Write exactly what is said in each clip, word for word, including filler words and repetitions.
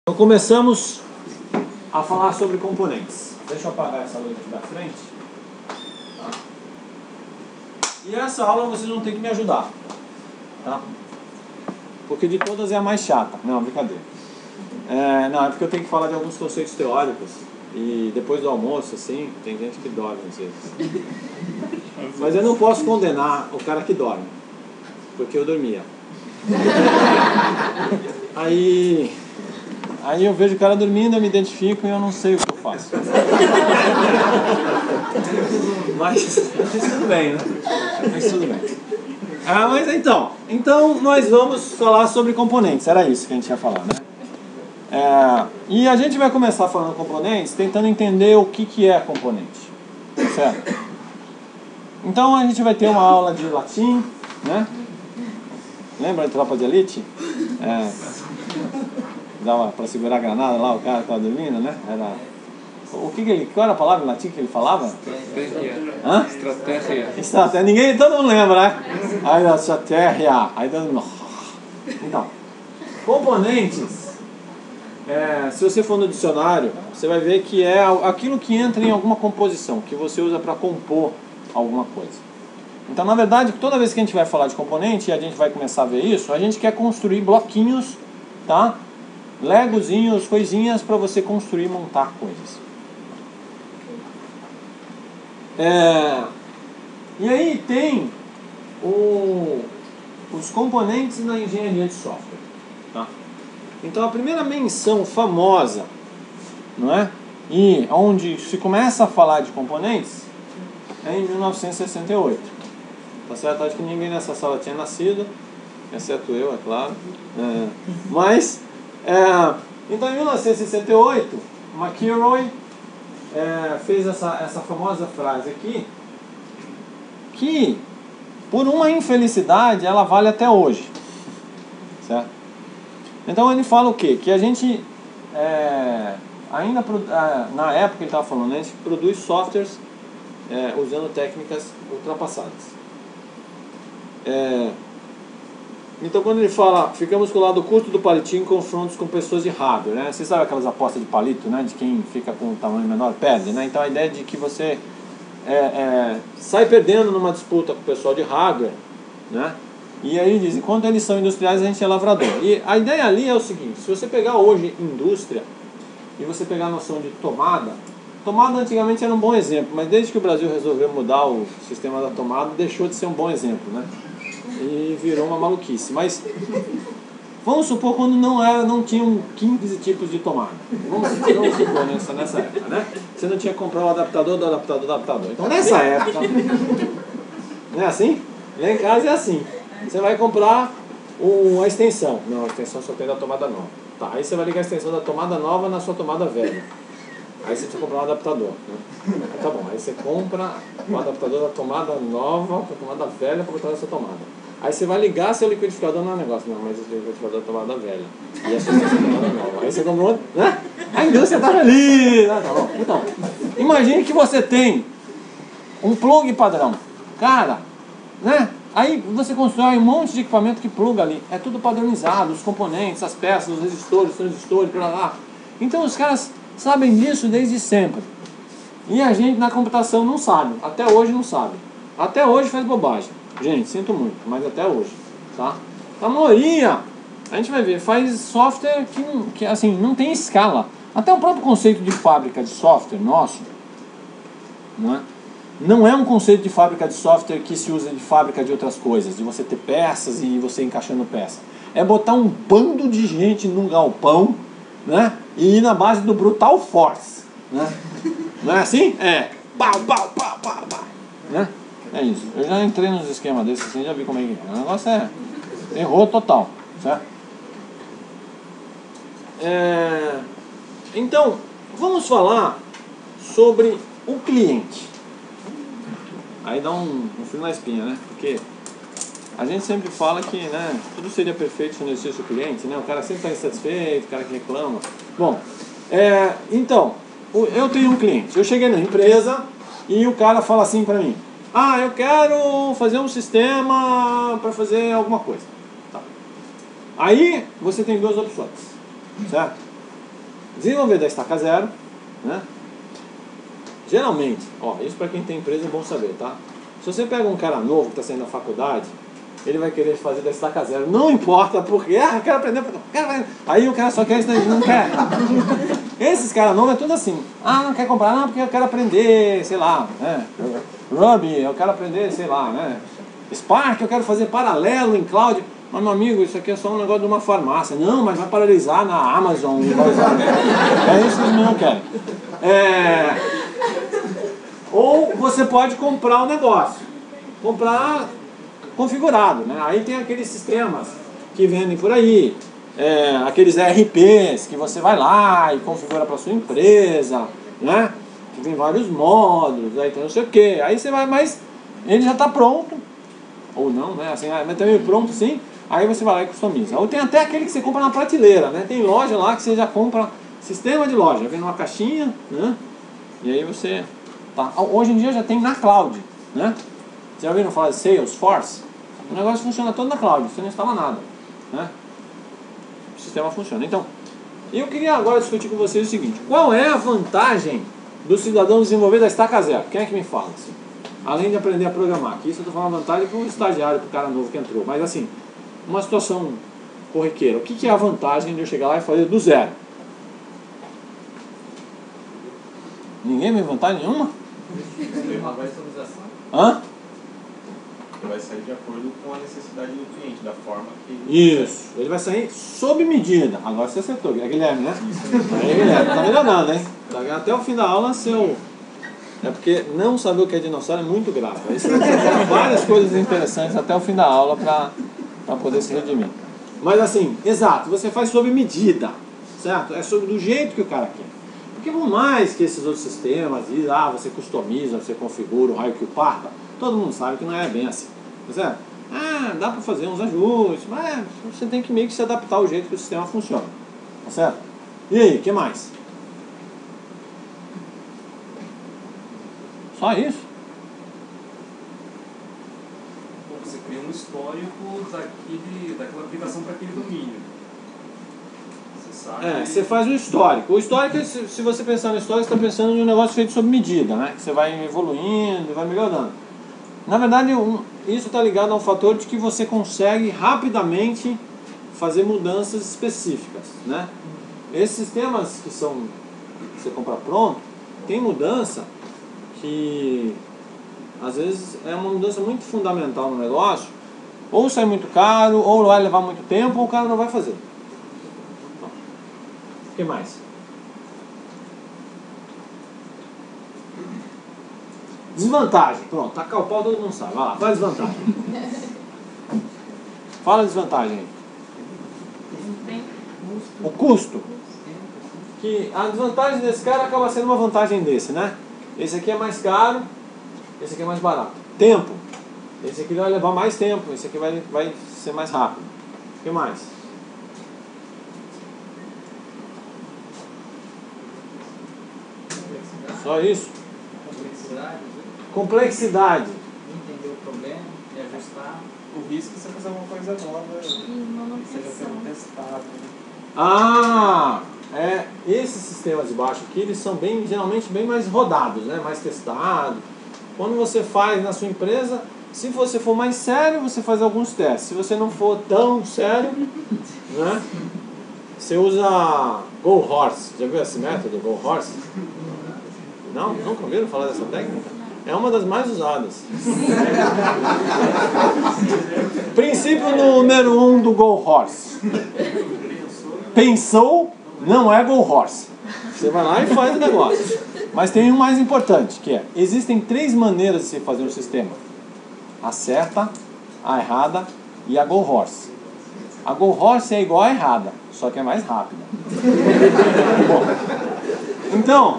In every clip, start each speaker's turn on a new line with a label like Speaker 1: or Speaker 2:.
Speaker 1: Então começamos a falar sobre componentes. Deixa eu apagar essa luz aqui da frente. Tá? E essa aula vocês vão ter que me ajudar, tá? Porque de todas é a mais chata. Não, brincadeira. É, não, é porque eu tenho que falar de alguns conceitos teóricos. E depois do almoço, assim, tem gente que dorme às vezes. Mas eu não posso condenar o cara que dorme, porque eu dormia. Aí... Aí eu vejo o cara dormindo, eu me identifico e eu não sei o que eu faço. Mas, mas tudo bem, né? Mas tudo bem. Ah, mas então, então nós vamos falar sobre componentes. Era isso que a gente ia falar, né? É, e a gente vai começar falando componentes, tentando entender o que, que é componente. Certo? Então a gente vai ter uma aula de latim, né? Lembra de Tropa de Elite? É... Dava para segurar a granada lá, o cara estava dormindo, né? Era... O que que ele... Qual era a palavra em latim que ele falava?
Speaker 2: Estratégia.
Speaker 1: Hã?
Speaker 2: Estratégia.
Speaker 1: Estratégia. Ninguém, todo mundo lembra, né? Aí a estratégia. Aí todo mundo... Então, componentes, é, se você for no dicionário, você vai ver que é aquilo que entra em alguma composição, que você usa para compor alguma coisa. Então, na verdade, toda vez que a gente vai falar de componente, e a gente vai começar a ver isso, a gente quer construir bloquinhos, tá? Legozinhos, coisinhas para você construir e montar coisas. É, e aí tem o, os componentes na engenharia de software. Tá? Então a primeira menção famosa, não é? E onde se começa a falar de componentes é em mil novecentos e sessenta e oito. Tá certo? Acho que ninguém nessa sala tinha nascido, exceto eu, é claro. É, mas... É, então em mil novecentos e sessenta e oito, McElroy é, fez essa, essa famosa frase aqui, que por uma infelicidade ela vale até hoje, certo? Então ele fala o quê? Que a gente é, ainda é, na época ele estava falando, né, a gente produz softwares é, usando técnicas ultrapassadas. É, Então quando ele fala, ficamos com o lado curto do palitinho em confrontos com pessoas de hardware, né? Você sabe aquelas apostas de palito, né? De quem fica com o tamanho menor perde, né? Então a ideia de que você é, é, sai perdendo numa disputa com o pessoal de hardware, né? E aí diz, enquanto eles são industriais a gente é lavrador. E a ideia ali é o seguinte, se você pegar hoje indústria e você pegar a noção de tomada, tomada antigamente era um bom exemplo, mas desde que o Brasil resolveu mudar o sistema da tomada, deixou de ser um bom exemplo, né? E virou uma maluquice. Mas vamos supor quando não era, não tinham quinze tipos de tomada. Vamos, vamos supor nessa, nessa época, né? Você não tinha que comprar o adaptador do adaptador do adaptador. Então nessa época, não é assim? Lá em casa é assim. Você vai comprar uma extensão. Não, a extensão só tem da tomada nova. Tá, aí você vai ligar a extensão da tomada nova na sua tomada velha. Aí você precisa comprar um adaptador, né? Aí tá bom, aí você compra o adaptador da tomada nova para a tomada velha para botar nessa tomada. Aí você vai ligar seu liquidificador no negócio. Não, mas o liquidificador é tomada velha. E essa é a tomada nova. Aí você comprou outro, né? A indústria tá feliz. Ah, tá bom. Então, imagine que você tem um plug padrão. Cara, né? Aí você constrói um monte de equipamento que pluga ali. É tudo padronizado, os componentes, as peças, os resistores, os transistores, pra lá. Então os caras sabem disso desde sempre. E a gente na computação não sabe. Até hoje não sabe. Até hoje faz bobagem. Gente, sinto muito, mas até hoje, tá? A maioria, a gente vai ver, faz software que, que assim, não tem escala. Até o próprio conceito de fábrica de software nosso, não é? Não é um conceito de fábrica de software que se usa de fábrica de outras coisas, de você ter peças e você encaixando peça. É botar um bando de gente num galpão, né? E ir na base do brutal force, né? Não é assim? É. Pau, pau, pau, pau, pau, né? É isso. Eu já entrei nos esquemas desses assim, já vi como é que é. O negócio é errou total, certo? É... Então, vamos falar sobre o cliente. Aí dá um, um frio na espinha, né? Porque a gente sempre fala que, né, tudo seria perfeito se não existisse o cliente, né? O cara sempre está insatisfeito, o cara que reclama. Bom, é, então, eu tenho um cliente. Eu cheguei na empresa e o cara fala assim pra mim: ah, eu quero fazer um sistema para fazer alguma coisa. Tá. Aí você tem duas opções, certo? Desenvolver da estaca zero, né? Geralmente, ó, isso para quem tem empresa é bom saber, tá? Se você pega um cara novo que está saindo da faculdade, ele vai querer fazer da estaca zero, não importa porque, ah, eu quero aprender, eu quero aprender. Aí o cara só quer isso daí, não quer. Esses caras novos é tudo assim, ah, não quer comprar, não, porque eu quero aprender, sei lá, né? Ruby, eu quero aprender, sei lá, né? Spark, eu quero fazer paralelo em cloud. Mas, meu amigo, isso aqui é só um negócio de uma farmácia. Não, mas vai paralisar na Amazon. É isso que eles não querem. É... Ou você pode comprar o negócio. Comprar configurado, né? Aí tem aqueles sistemas que vendem por aí. É, aqueles E R Ps que você vai lá e configura para sua empresa, né? Que tem vários módulos, aí tem não sei o que. Aí você vai, mas ele já está pronto. Ou não, né? Assim, mas também pronto sim. Aí você vai lá e customiza. Ou tem até aquele que você compra na prateleira, né? Tem loja lá que você já compra sistema de loja, vem numa caixinha, né? E aí você... Tá. Hoje em dia já tem na cloud, né? Já ouviram falar de Salesforce? O negócio funciona todo na cloud, você não instala nada, né? O sistema funciona. Então, eu queria agora discutir com vocês o seguinte: qual é a vantagem do cidadão desenvolver da estaca zero? Quem é que me fala assim? Além de aprender a programar, aqui isso eu estou falando vantagem para um estagiário, para o cara novo que entrou, mas assim, uma situação corriqueira, o que, que é a vantagem de eu chegar lá e fazer do zero? Ninguém vê vantagem nenhuma? Hã?
Speaker 2: Vai sair de acordo com a necessidade do cliente, da forma que...
Speaker 1: Isso, ele vai sair sob medida. Agora você acertou, é Guilherme, né? Aí, Guilherme, tá melhorando, hein? Até o fim da aula, seu... É porque não saber o que é dinossauro é muito grave. Aí você vai ter várias coisas interessantes até o fim da aula para para poder se redimir. Mas assim, exato, você faz sob medida, certo? É sobre do jeito que o cara quer. Porque por mais que esses outros sistemas dizem, ah, você customiza, você configura o raio que o parta, todo mundo sabe que não é bem assim, certo? Ah, dá para fazer uns ajustes, mas você tem que meio que se adaptar ao jeito que o sistema funciona, tá certo? E aí, o que mais? Só isso?
Speaker 3: Você cria um histórico daquele, daquela aplicação para aquele domínio. Você sabe...
Speaker 1: É, você faz um histórico. O histórico, se, se você pensar no histórico, você está pensando em um negócio feito sob medida, né? Que você vai evoluindo, vai melhorando. Na verdade, um, isso está ligado ao fator de que você consegue rapidamente fazer mudanças específicas, né? Esses sistemas que são que você compra pronto, tem mudança que às vezes é uma mudança muito fundamental no negócio, ou sai muito caro, ou vai levar muito tempo, ou o cara não vai fazer. O que mais? Desvantagem. Pronto, tacar o pau todo mundo sabe. Vai lá, qual é a desvantagem? Fala a desvantagem aí. O custo. Que a desvantagem desse cara acaba sendo uma vantagem desse, né? Esse aqui é mais caro, esse aqui é mais barato. Tempo. Esse aqui vai levar mais tempo, esse aqui vai, vai ser mais rápido. O que mais? Só isso?
Speaker 4: Complexidade.
Speaker 1: Complexidade.
Speaker 4: Entender o problema e ajustar.
Speaker 2: O risco é você fazer uma coisa nova que seja sendo testado.
Speaker 1: Ah, é, esses sistemas de baixo aqui, eles são bem, geralmente bem mais rodados, né? Mais testados. Quando você faz na sua empresa, se você for mais sério, você faz alguns testes. Se você não for tão sério, né? Você usa Go Horse. Já viu esse método, Go Horse? Não? Nunca ouviram falar dessa técnica? É uma das mais usadas. Princípio número um do Go Horse. Pensou, não é Go Horse. Você vai lá e faz o negócio. Mas tem um mais importante, que é, existem três maneiras de se fazer um sistema. A certa, a errada e a Go Horse. A Go Horse é igual à errada, só que é mais rápida. Bom, então,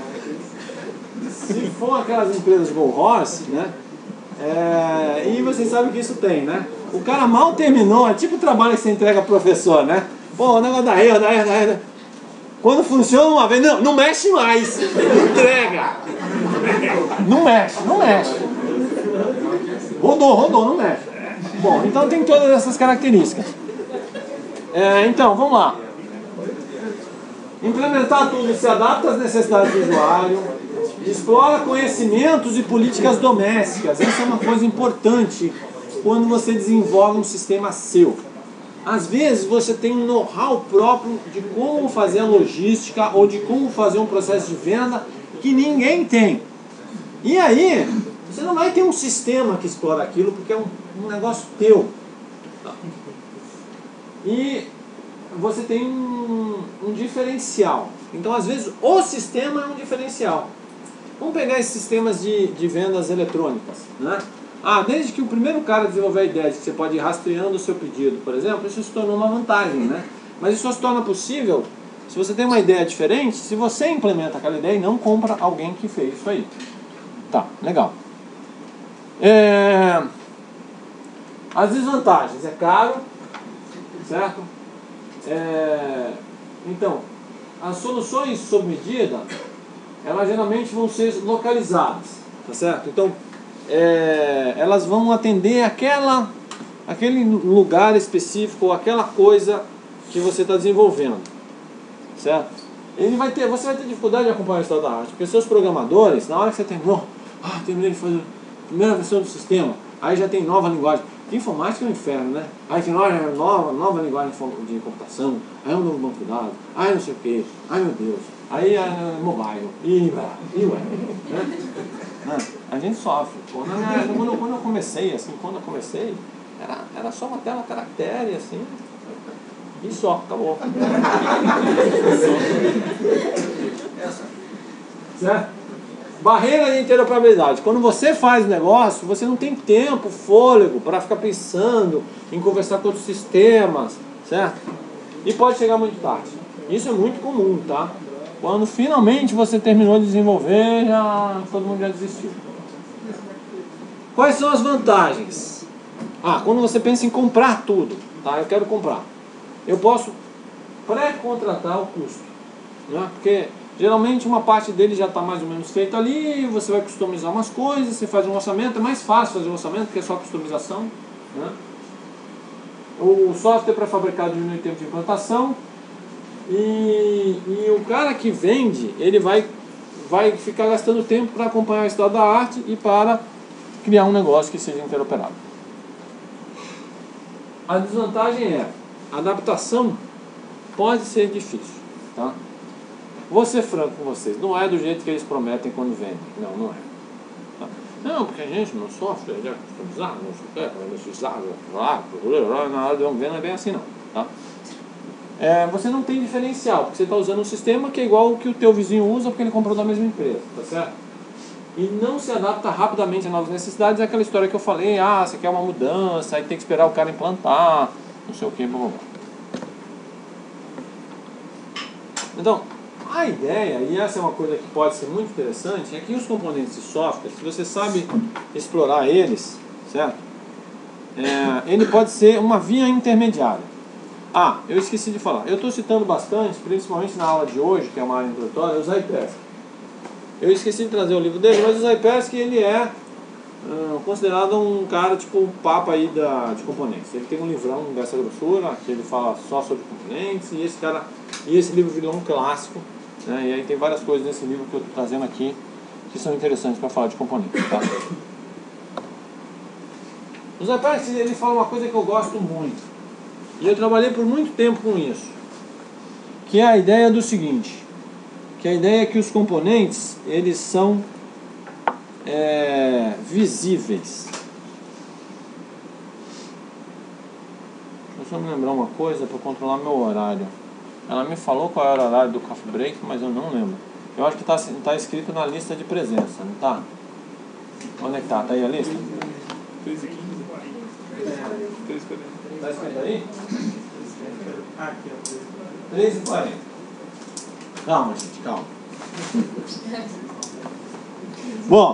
Speaker 1: se for aquelas empresas Go Horse, né? É, e vocês sabem que isso tem, né? O cara mal terminou, é tipo o trabalho que você entrega pro professor, né? Pô, o negócio da erro, da erro, da erro. Quando funciona uma vez, não, não mexe mais. Entrega. Não mexe, não mexe. Rodou, rodou, não mexe. Bom, então tem todas essas características. É, então, vamos lá. Implementar tudo se adapta às necessidades do usuário, explora conhecimentos e políticas domésticas. Essa é uma coisa importante quando você desenvolve um sistema seu. Às vezes você tem um know-how próprio de como fazer a logística ou de como fazer um processo de venda que ninguém tem. E aí, você não vai ter um sistema que explora aquilo porque é um, um negócio teu. E você tem um, um diferencial. Então, às vezes, o sistema é um diferencial. Vamos pegar esses sistemas de, de vendas eletrônicas, né? Ah, desde que o primeiro cara desenvolveu a ideia de que você pode ir rastreando o seu pedido, por exemplo, isso se tornou uma vantagem, né? Mas isso só se torna possível se você tem uma ideia diferente, se você implementa aquela ideia e não compra alguém que fez isso aí. Tá, legal. É... As desvantagens, é caro, certo? É... Então, as soluções sob medida, elas geralmente vão ser localizadas, tá certo? Então, é... elas vão atender aquela, aquele lugar específico ou aquela coisa que você está desenvolvendo, certo? Ele vai ter, você vai ter dificuldade de acompanhar o estado da arte, porque seus programadores, na hora que você terminou, ah, terminei de fazer a primeira versão do sistema, aí já tem nova linguagem. Informática é um inferno, né? Aí tem nova, nova, nova linguagem de computação, aí é um novo banco de dados, aí não sei o que, ai meu Deus, aí é mobile, e ué, e ué, né? Não, a gente sofre. Quando eu, quando, eu, quando eu comecei, assim, quando eu comecei, era, era só uma tela caractere, assim, e só, acabou. Certo? Barreira de interoperabilidade. Quando você faz negócio, você não tem tempo, fôlego para ficar pensando em conversar com outros sistemas, certo? E pode chegar muito tarde. Isso é muito comum, tá? Quando finalmente você terminou de desenvolver, já todo mundo já desistiu. Quais são as vantagens? Ah, quando você pensa em comprar tudo, tá? Eu quero comprar. Eu posso pré-contratar o custo, né? Porque geralmente uma parte dele já está mais ou menos feita ali, você vai customizar umas coisas, você faz um orçamento, é mais fácil fazer um orçamento porque é só customização, né? O software pré-fabricado diminui o tempo de implantação e, e o cara que vende, ele vai, vai ficar gastando tempo para acompanhar o estado da arte e para criar um negócio que seja interoperável. A desvantagem é, a adaptação pode ser difícil, tá? Vou ser franco com vocês, não é do jeito que eles prometem quando vendem. Não, não é. Tá? Não, porque a gente no software já é customizado, não sei o que, não precisava, na hora de vamos ver, não é bem assim não. Tá? É, você não tem diferencial, porque você está usando um sistema que é igual o que o teu vizinho usa porque ele comprou da mesma empresa, tá certo? E não se adapta rapidamente a novas necessidades, é aquela história que eu falei, ah, você quer uma mudança, aí tem que esperar o cara implantar, não sei o que, blá blá blá. Então, a ideia, e essa é uma coisa que pode ser muito interessante, é que os componentes de software, se você sabe explorar eles, certo? É, ele pode ser uma via intermediária. Ah, eu esqueci de falar. Eu estou citando bastante, principalmente na aula de hoje, que é uma aula introdutória, o Zypesc. Eu esqueci de trazer o livro dele, mas o Zypesc, ele é uh, considerado um cara tipo o papa aí da, de componentes. Ele tem um livrão dessa grossura, que ele fala só sobre componentes, e esse cara, e esse livro virou um clássico. Né? E aí tem várias coisas nesse livro que eu estou trazendo aqui que são interessantes para falar de componentes, tá? O Zypesc, ele fala uma coisa que eu gosto muito, e eu trabalhei por muito tempo com isso, que é a ideia do seguinte, que a ideia é que os componentes, eles são é, visíveis. Deixa eu me lembrar uma coisa para controlar meu horário. Ela me falou qual era o horário do coffee break, mas eu não lembro. Eu acho que está tá escrito na lista de presença, não está? Onde é que está? Está aí a lista?
Speaker 2: três e quinze. três e quarenta.
Speaker 1: Está escrito aí?
Speaker 4: Aqui, ó.
Speaker 1: três e quarenta. Calma, gente, calma. Bom,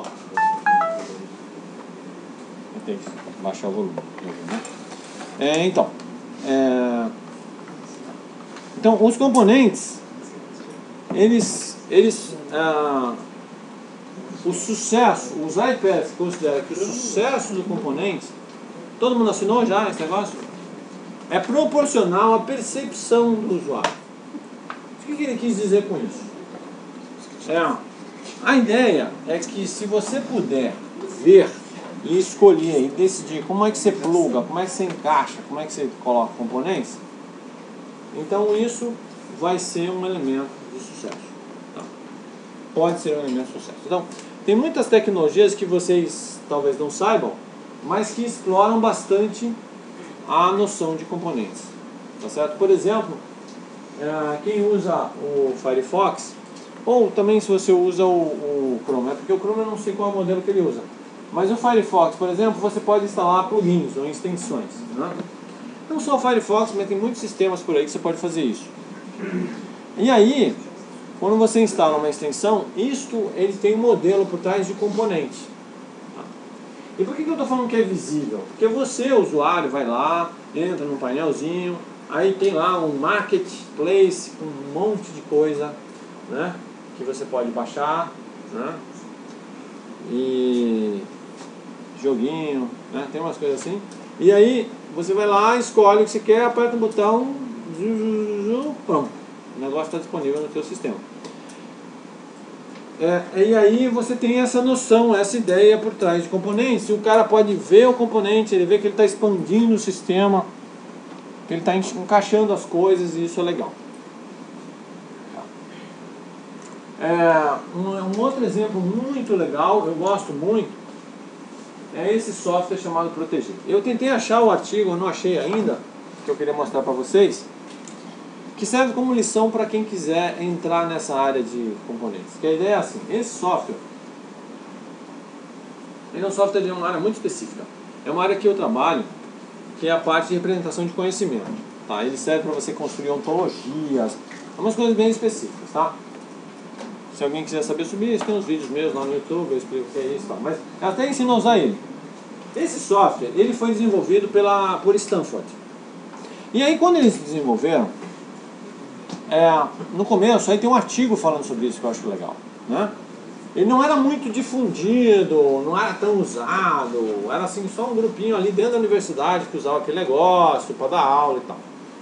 Speaker 1: eu tenho que baixar o volume. Né? É, então, é... então, os componentes, eles, eles ah, o sucesso, o Zypesc considera que o sucesso do componente, todo mundo assinou já esse negócio? É proporcional à percepção do usuário. O que ele quis dizer com isso? É, a ideia é que se você puder ver e escolher e decidir como é que você pluga, como é que você encaixa, como é que você coloca componentes, então isso vai ser um elemento de sucesso. Tá? Pode ser um elemento de sucesso. Então, tem muitas tecnologias que vocês talvez não saibam, mas que exploram bastante a noção de componentes. Tá certo? Por exemplo, é, quem usa o Firefox, ou também se você usa o, o Chrome, é porque o Chrome eu não sei qual é o modelo que ele usa, mas o Firefox, por exemplo, você pode instalar plugins ou extensões, né? Não só o Firefox, mas tem muitos sistemas por aí que você pode fazer isso. E aí, quando você instala uma extensão, isto ele tem um modelo por trás de componente. E por que que eu estou falando que é visível? Porque você, usuário, vai lá, entra num painelzinho, aí tem lá um marketplace com um monte de coisa, né, que você pode baixar, né, e joguinho, né, tem umas coisas assim. E aí você vai lá, escolhe o que você quer, aperta o botão, pronto, o negócio está disponível no seu sistema. É, e aí você tem essa noção, essa ideia por trás de componentes. E o cara pode ver o componente, ele vê que ele está expandindo o sistema, que ele está encaixando as coisas, e isso é legal. É, um, um outro exemplo muito legal, eu gosto muito, é esse software chamado Proteger. Eu tentei achar o artigo, eu não achei ainda, que eu queria mostrar para vocês, que serve como lição para quem quiser entrar nessa área de componentes. Que a ideia é assim, esse software, ele é um software de uma área muito específica. É uma área que eu trabalho, que é a parte de representação de conhecimento. Tá? Ele serve para você construir ontologias, umas coisas bem específicas. Tá? Se alguém quiser saber sobre isso, tem uns vídeos meus lá no YouTube, eu explico o que é isso. Tá? Mas eu até ensino a usar ele. Esse software, ele foi desenvolvido pela, por Stanford. E aí quando eles desenvolveram, É, no começo, aí tem um artigo falando sobre isso que eu acho legal, né? Ele não era muito difundido, não era tão usado, era assim só um grupinho ali dentro da universidade que usava aquele negócio para dar aula e tal.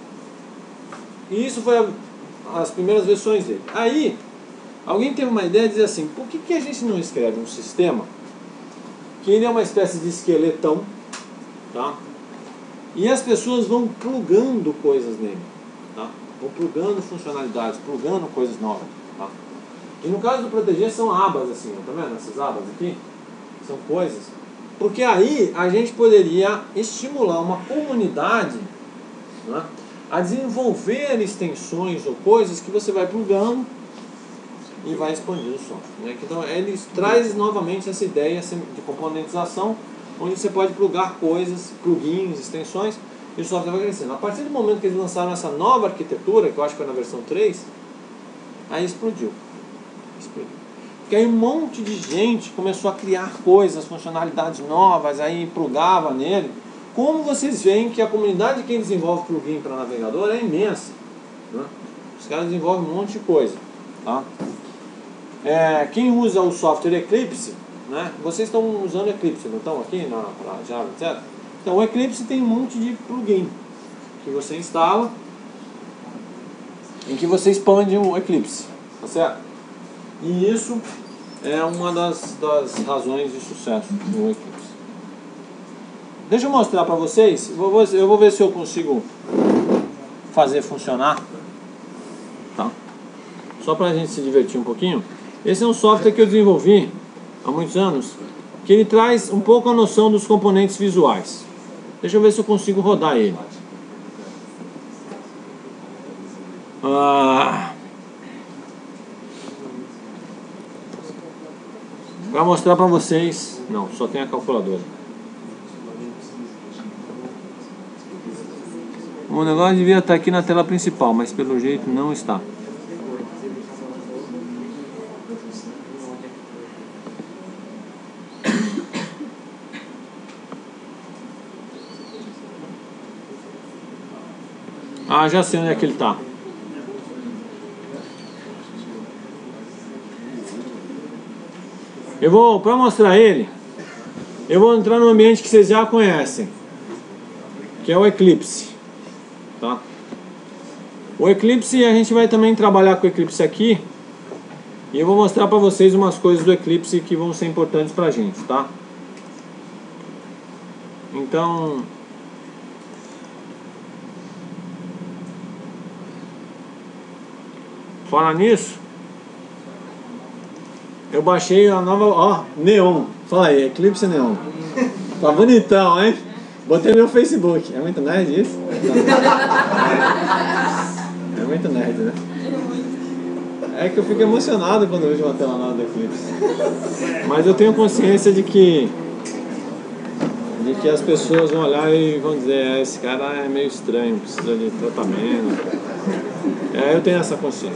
Speaker 1: E isso foi a, as primeiras versões dele. Aí, alguém teve uma ideia de dizer assim, por que que a gente não escreve um sistema que ele é uma espécie de esqueletão, tá? E as pessoas vão plugando coisas nele, tá? Vão plugando funcionalidades, plugando coisas novas, tá? E no caso do Proteger são abas assim, tá vendo essas abas aqui? São coisas. Porque aí a gente poderia estimular uma comunidade, né, a desenvolver extensões ou coisas que você vai plugando e vai expandindo o software, né? Então ele traz novamente essa ideia de componentização, onde você pode plugar coisas, plugins, extensões, e o software vai crescendo. A partir do momento que eles lançaram essa nova arquitetura, que eu acho que foi na versão três, aí explodiu. explodiu. Porque aí um monte de gente começou a criar coisas, funcionalidades novas, aí plugava nele. Como vocês veem que a comunidade de quem desenvolve plugin para navegador é imensa, né? Os caras desenvolvem um monte de coisa, tá? É, quem usa o software Eclipse, né? Vocês estão usando Eclipse, não estão aqui na, na Java, etcétera? Então o Eclipse tem um monte de plugin que você instala, em que você expande o Eclipse, tá certo? E isso é uma das, das razões de sucesso do Eclipse. Deixa eu mostrar para vocês, eu vou, eu vou ver se eu consigo fazer funcionar, tá? Só para a gente se divertir um pouquinho. Esse é um software que eu desenvolvi há muitos anos, que ele traz um pouco a noção dos componentes visuais. Deixa eu ver se eu consigo rodar ele. Ah, para mostrar para vocês, não, só tem a calculadora. O negócio devia estar aqui na tela principal, mas pelo jeito não está. Ah, já sei onde é que ele está. Eu vou, para mostrar ele, eu vou entrar no ambiente que vocês já conhecem, que é o Eclipse, tá? O eclipse, a gente vai também trabalhar com o eclipse aqui. E eu vou mostrar para vocês umas coisas do eclipse que vão ser importantes pra gente, tá? Então... Fala nisso, eu baixei a nova, ó, Neon. Fala aí, Eclipse Neon. Tá bonitão, hein? Botei no meu Facebook. É muito nerd isso? É muito nerd, né? É que eu fico emocionado quando eu vejo uma tela nova do Eclipse. Mas eu tenho consciência de que de que as pessoas vão olhar e vão dizer, é, esse cara é meio estranho, precisa de tratamento. É, eu tenho essa consciência.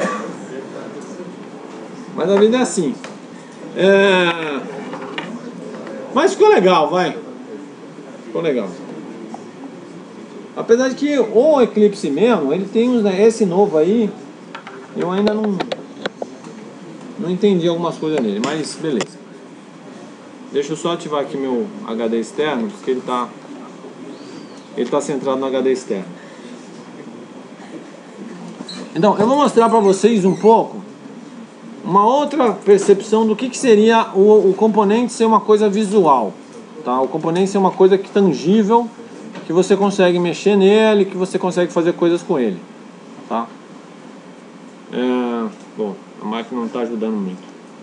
Speaker 1: Mas a vida é assim. É... Mas ficou legal, vai. Ficou legal. Apesar de que o eclipse mesmo, ele tem uns, né, esse novo aí, eu ainda não não entendi algumas coisas nele, mas beleza. Deixa eu só ativar aqui meu H D externo, porque ele tá ele tá centrado no H D externo. Então, eu vou mostrar para vocês um pouco uma outra percepção do que, que seria o, o componente ser uma coisa visual, tá? O componente ser uma coisa que tangível, que você consegue mexer nele, que você consegue fazer coisas com ele, tá? É, bom, a máquina não está ajudando muito.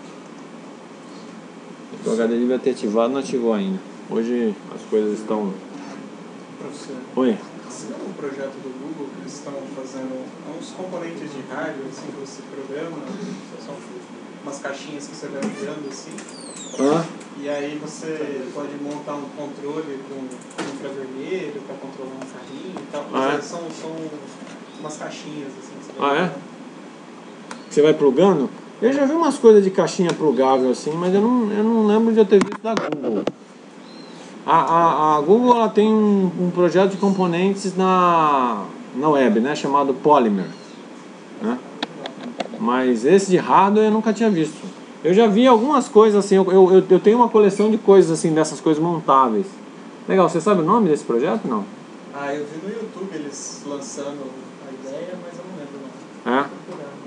Speaker 1: O H D devia ter ativado, não ativou ainda. Hoje as coisas estão...
Speaker 4: Professor,
Speaker 1: Oi?
Speaker 4: você viu um projeto do Google que eles estão fazendo uns componentes de rádio assim, que você programa, são umas caixinhas que você vai enviando assim,
Speaker 1: Hã?
Speaker 4: e aí você pode montar um controle com um infravermelho para controlar um carrinho e tal.
Speaker 1: Ah, é?
Speaker 4: São, são umas caixinhas assim. Que você
Speaker 1: Ah,
Speaker 4: vai
Speaker 1: é? Você vai plugando? Eu já vi umas coisas de caixinha plugável assim, mas eu não, eu não lembro de eu ter visto da Google. A, a, a Google ela tem um, um projeto de componentes na, na web, né, chamado Polymer, né? Mas esse de hardware eu nunca tinha visto. Eu já vi algumas coisas assim, eu, eu, eu tenho uma coleção de coisas assim, dessas coisas montáveis. Legal, você sabe o nome desse projeto? Não?
Speaker 4: Ah, eu vi no YouTube eles lançando a ideia, mas eu não lembro não.
Speaker 1: É?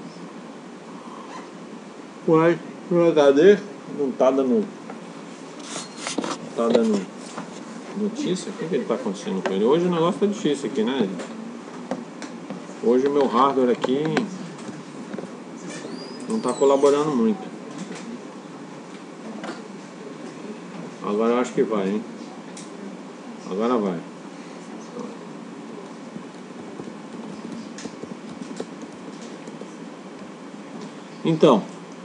Speaker 1: Uai, no H D não tá dando. Não tá dando notícia? O que, que ele tá acontecendo com ele? Hoje o negócio tá difícil aqui, né? Hoje o meu hardware aqui não tá colaborando muito. Agora eu acho que vai, hein? Agora vai. Então,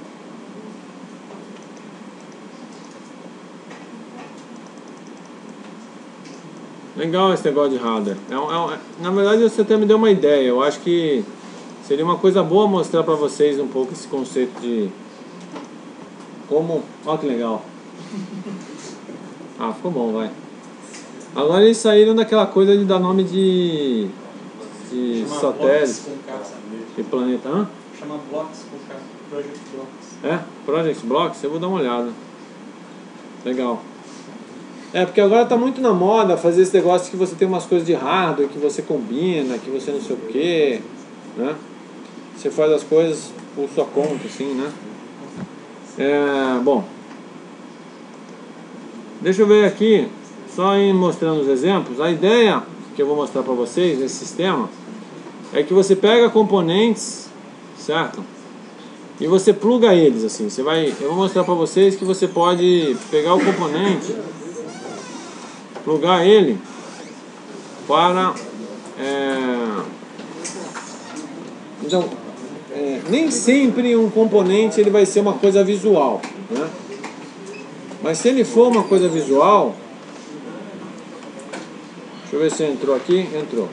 Speaker 1: legal esse negócio de hardware. É um, é um, na verdade você até me deu uma ideia. Eu acho que seria uma coisa boa mostrar pra vocês um pouco esse conceito de como... Olha que legal. Ah, ficou bom, vai. Agora eles saíram daquela coisa de dar nome de, de satélite, de planeta. Hã?
Speaker 4: Chama Blocks com K, Project Blocks.
Speaker 1: É? Project Blocks? Eu vou dar uma olhada. Legal. É, porque agora tá muito na moda fazer esse negócio que você tem umas coisas de hardware, que você combina, que você não sei o que, né? Você faz as coisas por sua conta, assim, né? É, bom. Deixa eu ver aqui, só ir mostrando os exemplos. A ideia que eu vou mostrar para vocês nesse sistema é que você pega componentes, certo? E você pluga eles assim. Você vai, eu vou mostrar para vocês que você pode pegar o componente, plugar ele para é, então é, nem sempre um componente ele vai ser uma coisa visual, né? Mas se ele for uma coisa visual, deixa eu ver se entrou aqui. Entrou.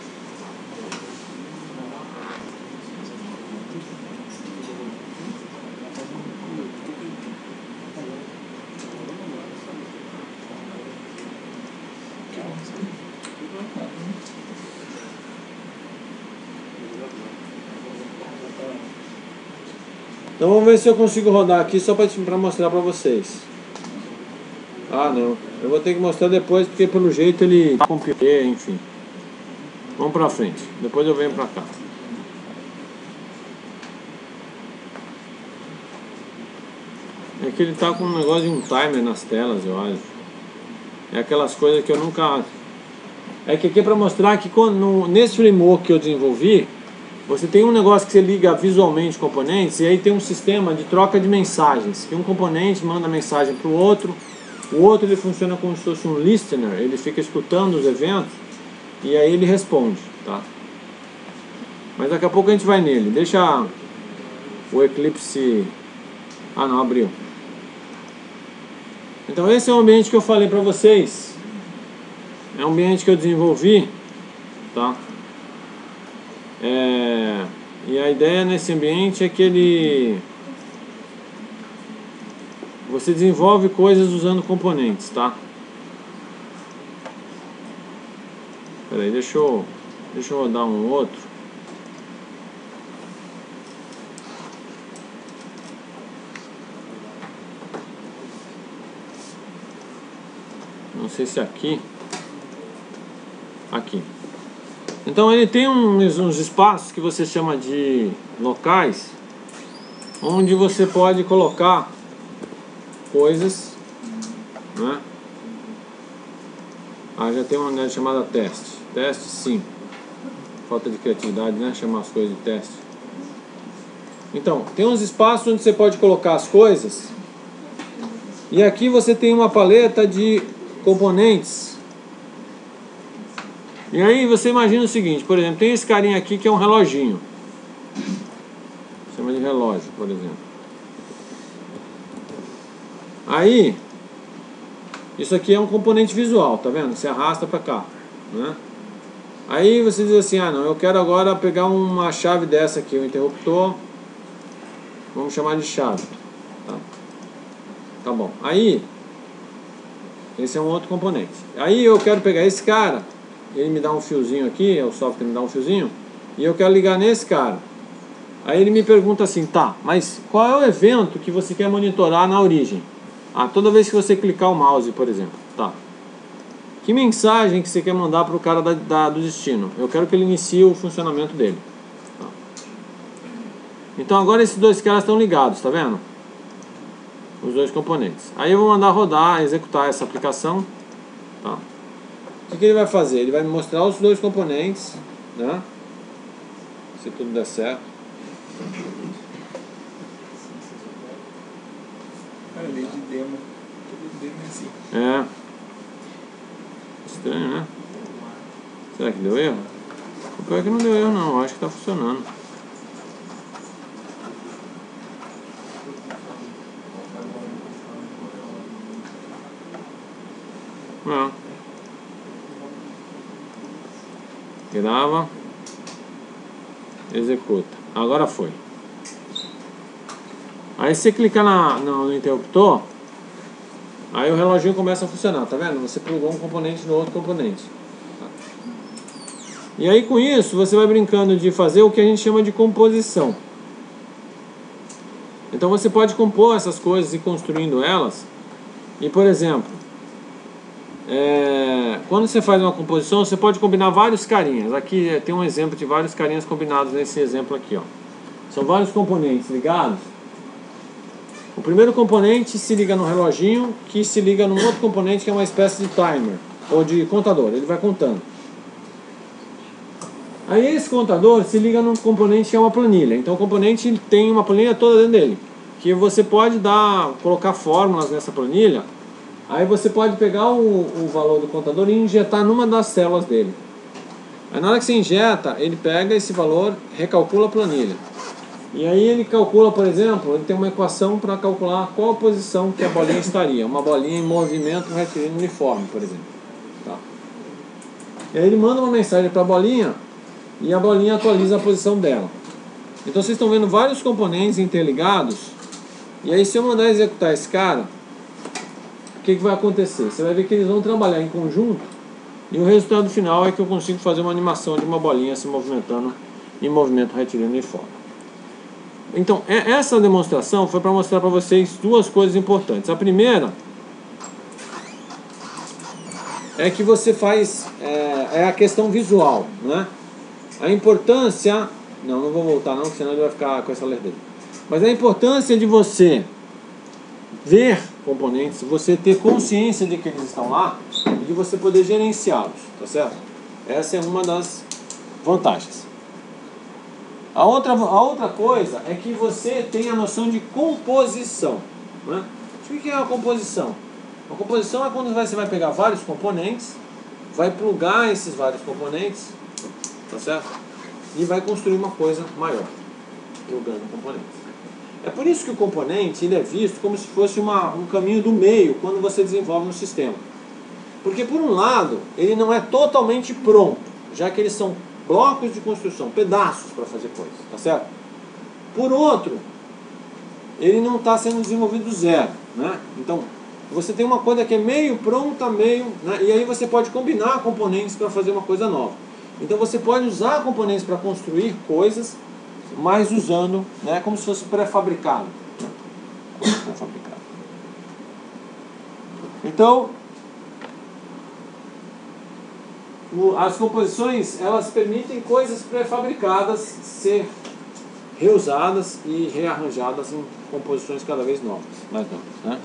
Speaker 1: Então vamos ver se eu consigo rodar aqui só para mostrar para vocês. Ah, não. Eu vou ter que mostrar depois porque pelo jeito ele... Enfim. Vamos pra frente. Depois eu venho pra cá. É que ele tá com um negócio de um timer nas telas, eu acho. É aquelas coisas que eu nunca... É que aqui é para mostrar que quando, no, nesse framework que eu desenvolvi, você tem um negócio que você liga visualmente componentes e aí tem um sistema de troca de mensagens. Que um componente manda mensagem para o outro, o outro ele funciona como se fosse um listener, ele fica escutando os eventos e aí ele responde, tá? Mas daqui a pouco a gente vai nele. Deixa o Eclipse... Ah não, abriu. Então esse é o ambiente que eu falei para vocês. É um ambiente que eu desenvolvi, tá? É, e a ideia nesse ambiente é que ele... Você desenvolve coisas usando componentes, tá? Peraí, deixa eu, deixa eu rodar um outro. Não sei se é aqui. Aqui. Então ele tem uns, uns espaços que você chama de locais, onde você pode colocar coisas, né? Ah, já tem uma unidade chamada teste. Teste sim. Falta de criatividade, né? Chamar as coisas de teste. Então, tem uns espaços onde você pode colocar as coisas. E aqui você tem uma paleta de componentes. E aí você imagina o seguinte, por exemplo, tem esse carinha aqui que é um reloginho. Chama de relógio, por exemplo. Aí, isso aqui é um componente visual, tá vendo? Você arrasta pra cá, né? Aí você diz assim, ah não, eu quero agora pegar uma chave dessa aqui, um interruptor. Vamos chamar de chave. Tá, tá bom. Aí, esse é um outro componente. Aí eu quero pegar esse cara, ele me dá um fiozinho aqui, o software me dá um fiozinho, e eu quero ligar nesse cara. Aí ele me pergunta assim, tá, mas qual é o evento que você quer monitorar na origem? Ah, toda vez que você clicar o mouse, por exemplo, tá. Que mensagem que você quer mandar para o cara da, da, do destino? Eu quero que ele inicie o funcionamento dele. Tá. Então agora esses dois caras estão ligados, tá vendo? Os dois componentes. Aí eu vou mandar rodar, executar essa aplicação, tá. O que, que ele vai fazer? Ele vai me mostrar os dois componentes, né? Se tudo der certo.
Speaker 4: A lei de demo. Tudo demo é assim.
Speaker 1: É. Estranho, né? Será que deu erro? O pior é que não deu erro não, acho que tá funcionando. Não. Grava. Executa. Agora foi. Aí você clicar na, no, no interruptor, aí o reloginho começa a funcionar, tá vendo? Você plugou um componente no outro componente. Tá? E aí com isso você vai brincando de fazer o que a gente chama de composição. Então você pode compor essas coisas e ir construindo elas. E por exemplo, é, quando você faz uma composição, você pode combinar vários carinhas. Aqui tem um exemplo de vários carinhas combinados nesse exemplo aqui, ó. São vários componentes ligados. O primeiro componente se liga no reloginho, que se liga num outro componente que é uma espécie de timer, ou de contador, ele vai contando. Aí esse contador se liga num componente que é uma planilha. Então o componente tem uma planilha toda dentro dele, que você pode dar, colocar fórmulas nessa planilha. Aí você pode pegar o, o valor do contador e injetar numa das células dele. Aí na hora que você injeta, ele pega esse valor, recalcula a planilha. E aí ele calcula, por exemplo, ele tem uma equação para calcular qual a posição que a bolinha estaria. Uma bolinha em movimento retilíneo uniforme, por exemplo. Tá. E aí ele manda uma mensagem para a bolinha e a bolinha atualiza a posição dela. Então vocês estão vendo vários componentes interligados. E aí se eu mandar executar esse cara, o que, que vai acontecer? Você vai ver que eles vão trabalhar em conjunto e o resultado final é que eu consigo fazer uma animação de uma bolinha se movimentando em movimento retilíneo uniforme. Então, essa demonstração foi para mostrar para vocês duas coisas importantes. A primeira é que você faz, é, é a questão visual, né? A importância... Não, não vou voltar não, senão ele vai ficar com essa lerdeza. Mas a importância de você ver componentes, você ter consciência de que eles estão lá e de você poder gerenciá-los, tá certo? Essa é uma das vantagens. A outra, a outra coisa é que você tem a noção de composição, né? O que é uma composição? A composição é quando você vai pegar vários componentes, vai plugar esses vários componentes, tá certo? E vai construir uma coisa maior, plugando componentes. É por isso que o componente ele é visto como se fosse uma, um caminho do meio quando você desenvolve um sistema. Porque por um lado, ele não é totalmente pronto, já que eles são blocos de construção, pedaços para fazer coisas, tá certo? Por outro, ele não está sendo desenvolvido do zero, né? Então, você tem uma coisa que é meio pronta, meio... né? E aí você pode combinar componentes para fazer uma coisa nova. Então você pode usar componentes para construir coisas, mas usando, né, como se fosse pré-fabricado. Pré-fabricado. Então, as composições, elas permitem coisas pré-fabricadas ser reusadas e rearranjadas em composições cada vez novas, mais novas, né?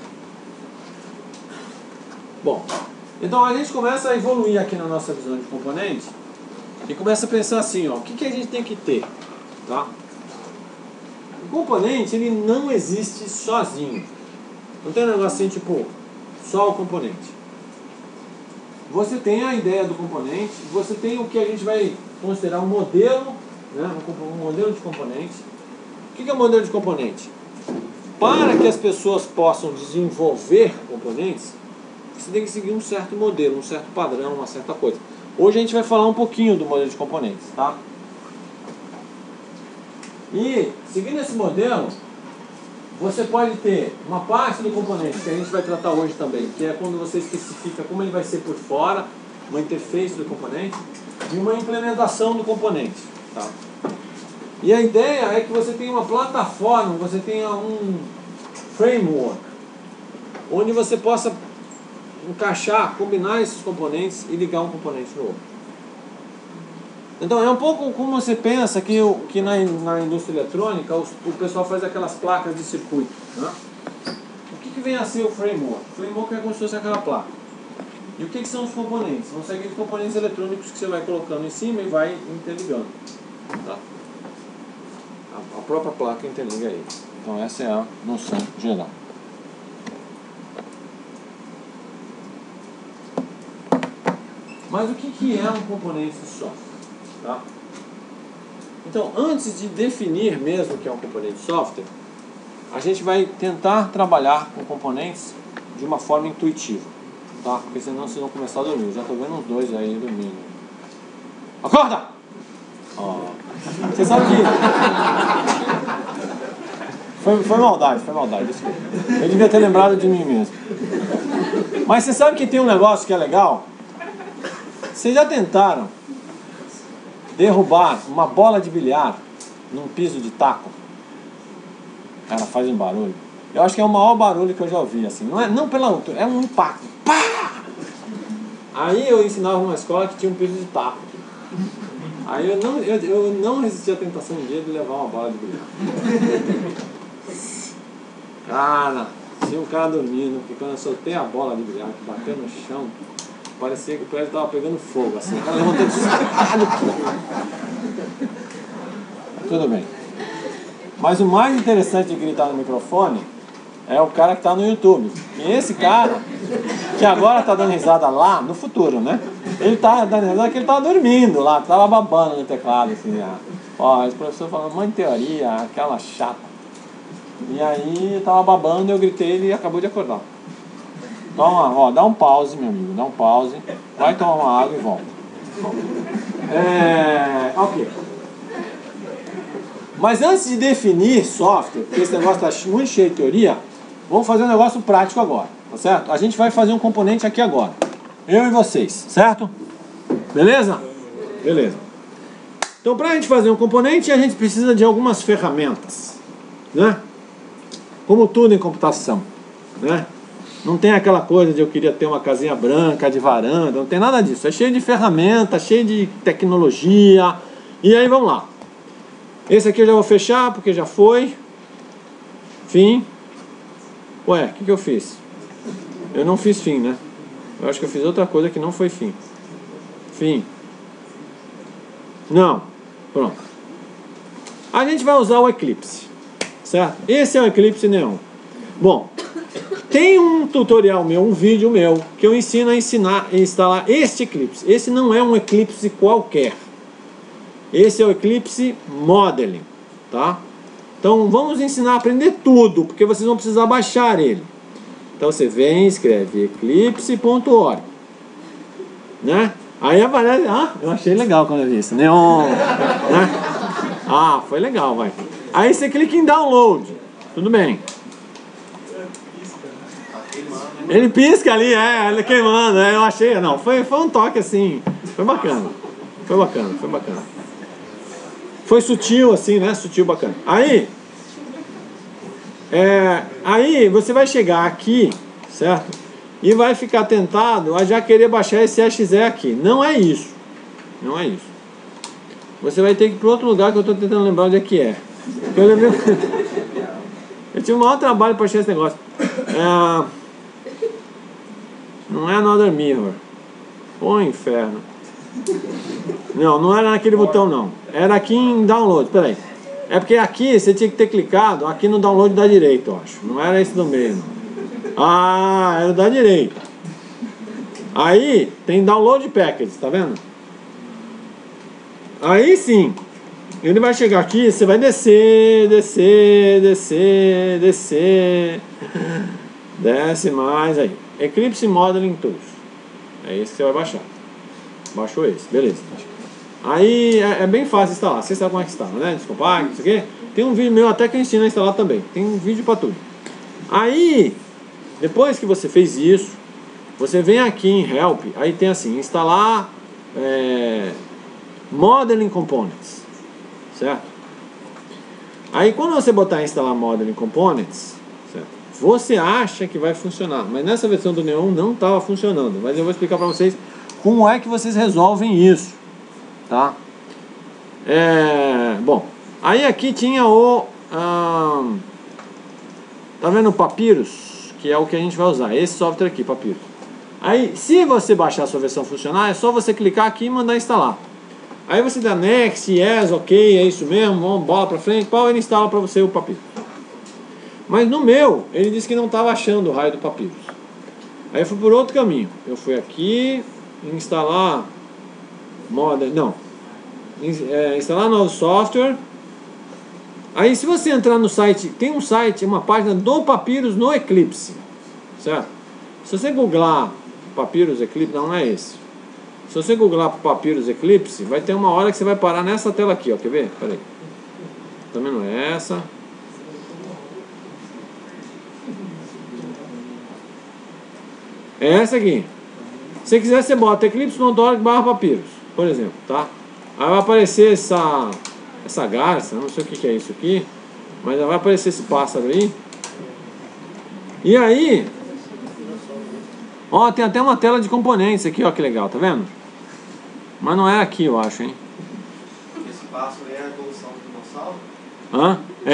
Speaker 1: Bom, então a gente começa a evoluir aqui na nossa visão de componente e começa a pensar assim, ó, o que, que a gente tem que ter, tá? O componente, ele não existe sozinho. Não tem um negócio assim, tipo, só o componente. Você tem a ideia do componente, você tem o que a gente vai considerar um modelo, né, um modelo de componente. O que é um modelo de componente? Para que as pessoas possam desenvolver componentes, você tem que seguir um certo modelo, um certo padrão, uma certa coisa. Hoje a gente vai falar um pouquinho do modelo de componentes, tá? E, seguindo esse modelo, você pode ter uma parte do componente, que a gente vai tratar hoje também, que é quando você especifica como ele vai ser por fora, uma interface do componente, e uma implementação do componente, tá? E a ideia é que você tenha uma plataforma, você tenha um framework, onde você possa encaixar, combinar esses componentes e ligar um componente no outro. Então é um pouco como você pensa que, que na, na indústria eletrônica os, o pessoal faz aquelas placas de circuito, né? O que, que vem a ser o framework? O framework é como se fosse aquela placa. E o que, que são os componentes? São aqueles componentes eletrônicos que você vai colocando em cima e vai interligando, tá? a, a própria placa interliga ele. Então essa é a noção geral. Mas o que, que é um componente de software? Tá? Então, antes de definir mesmo o que é um componente de software, a gente vai tentar trabalhar com componentes de uma forma intuitiva, tá? Porque senão vocês vão começar a dormir. Eu já estou vendo uns dois aí dormindo. Acorda! Oh. Você sabe que... Foi, foi maldade, foi maldade, desculpa. Eu devia ter lembrado de mim mesmo. Mas você sabe que tem um negócio que é legal? Vocês já tentaram derrubar uma bola de bilhar num piso de taco? Ela faz um barulho. Eu acho que é o maior barulho que eu já ouvi, assim. Não é não pela altura, é um impacto. Pá! Aí eu ensinava uma escola que tinha um piso de taco. Aí eu não, eu, eu não resisti à tentação um dia de levar uma bola de bilhar. Cara, tinha um cara dormindo, que quando eu soltei a bola de bilhar, que bateu no chão, parecia que o prédio estava pegando fogo, assim. O cara levantou e disse, tudo bem. Mas o mais interessante de gritar no microfone é o cara que está no YouTube. E esse cara, que agora está dando risada lá, no futuro, né? Ele está dando risada porque ele estava dormindo lá, estava babando no teclado, assim. Ó, esse professor falando, mãe de teoria, aquela chata. E aí eu estava babando, eu gritei, ele acabou de acordar. Toma, ó, dá um pause, meu amigo, dá um pause, vai tomar uma água e volta. É, ok. Mas antes de definir software, porque esse negócio está muito cheio de teoria, vamos fazer um negócio prático agora, tá certo? A gente vai fazer um componente aqui agora, eu e vocês, certo? Beleza? Beleza. Então, para a gente fazer um componente, a gente precisa de algumas ferramentas, né? Como tudo em computação, né? Não tem aquela coisa de eu queria ter uma casinha branca de varanda, não tem nada disso. É cheio de ferramentas, cheio de tecnologia. E aí vamos lá. Esse aqui eu já vou fechar porque já foi. Fim. Ué, o que, que eu fiz? Eu não fiz fim, né? Eu acho que eu fiz outra coisa que não foi fim. Fim. Não. Pronto. A gente vai usar o Eclipse, certo? Esse é o Eclipse Neon. Bom, tem um tutorial meu, um vídeo meu, que eu ensino a ensinar a instalar este Eclipse. Esse não é um Eclipse qualquer. Esse é o Eclipse Modeling, tá? Então vamos ensinar a aprender tudo, porque vocês vão precisar baixar ele. Então você vem e escreve eclipse ponto org, né? Aí aparece, ah, eu achei legal quando eu vi isso, Neon, né? Ah, foi legal, vai. Aí você clica em download, tudo bem. Ele pisca ali, é, ele queimando, é, eu achei, não, foi, foi um toque assim, foi bacana, foi bacana, foi bacana. Foi sutil assim, né, sutil, bacana. Aí, é, aí você vai chegar aqui, certo? E vai ficar tentado a já querer baixar esse E X E aqui. Não é isso, não é isso. Você vai ter que ir para outro lugar que eu estou tentando lembrar onde é que é. Eu lembrei, eu tive o maior trabalho para achar esse negócio. É, não é Another Mirror. Ô inferno. Não, não era naquele botão não. Era aqui em download, peraí. É porque aqui você tinha que ter clicado aqui no download da direita, eu acho. Não era esse do meio, não. Ah, era o da direita. Aí tem download package, tá vendo? Aí sim, ele vai chegar aqui, você vai descer, descer, descer, descer. Desce mais aí. Eclipse Modeling Tools. É esse que você vai baixar. Baixou esse, beleza. Aí é, é bem fácil instalar. Você sabe como é que instala, né? Descompacto, isso aqui. Tem um vídeo meu até que eu ensino a instalar também. Tem um vídeo pra tudo. Aí, depois que você fez isso, você vem aqui em Help. Aí tem assim, instalar é, Modeling Components, certo? Aí quando você botar instalar Modeling Components, certo? Você acha que vai funcionar, mas nessa versão do Neon não estava funcionando. Mas eu vou explicar para vocês como é que vocês resolvem isso, tá? É, bom, aí aqui tinha o ah, tá vendo o Papyrus, que é o que a gente vai usar, esse software aqui, Papyrus. Aí, se você baixar a sua versão funcionar, é só você clicar aqui e mandar instalar. Aí você dá next, yes, ok, é isso mesmo, vamos, bola pra frente, pau, ele instala pra você o Papyrus. Mas no meu, ele disse que não estava achando o raio do Papyrus. Aí eu fui por outro caminho. Eu fui aqui, instalar model, não, é, instalar novo software. Aí se você entrar no site, tem um site, uma página do Papyrus no Eclipse, certo? Se você googlar Papyrus Eclipse, não, não é esse. Se você googlar Papyrus Eclipse, vai ter uma hora que você vai parar nessa tela aqui, ó, quer ver? Pera aí. Também não é essa. É essa aqui. Se você quiser, você bota eclipse ponto org barra papyrus, por exemplo, tá? Aí vai aparecer essa essa garça, não sei o que, que é isso aqui, mas vai aparecer esse pássaro aí. E aí, ó, tem até uma tela de componentes aqui, ó, que legal, tá vendo? Mas não é aqui, eu acho, hein?
Speaker 5: Esse pássaro aí é a evolução do dinossauro?
Speaker 1: Hã?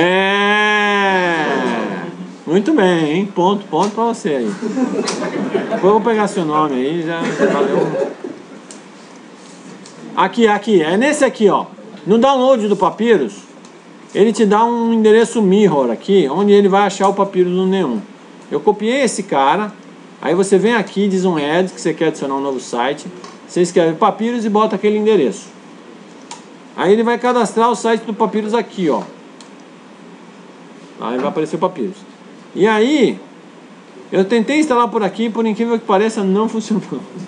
Speaker 1: É... Muito bem, hein? Ponto, ponto pra você aí. Depois eu vou pegar seu nome aí, já valeu. Aqui, aqui, é nesse aqui, ó. No download do Papyrus, ele te dá um endereço mirror aqui, onde ele vai achar o Papyrus no Neon. Eu copiei esse cara, aí você vem aqui, diz um add, que você quer adicionar um novo site. Você escreve Papyrus e bota aquele endereço. Aí ele vai cadastrar o site do Papyrus aqui, ó. Aí vai aparecer o Papyrus. E aí, eu tentei instalar por aqui, por incrível que pareça, não funcionou.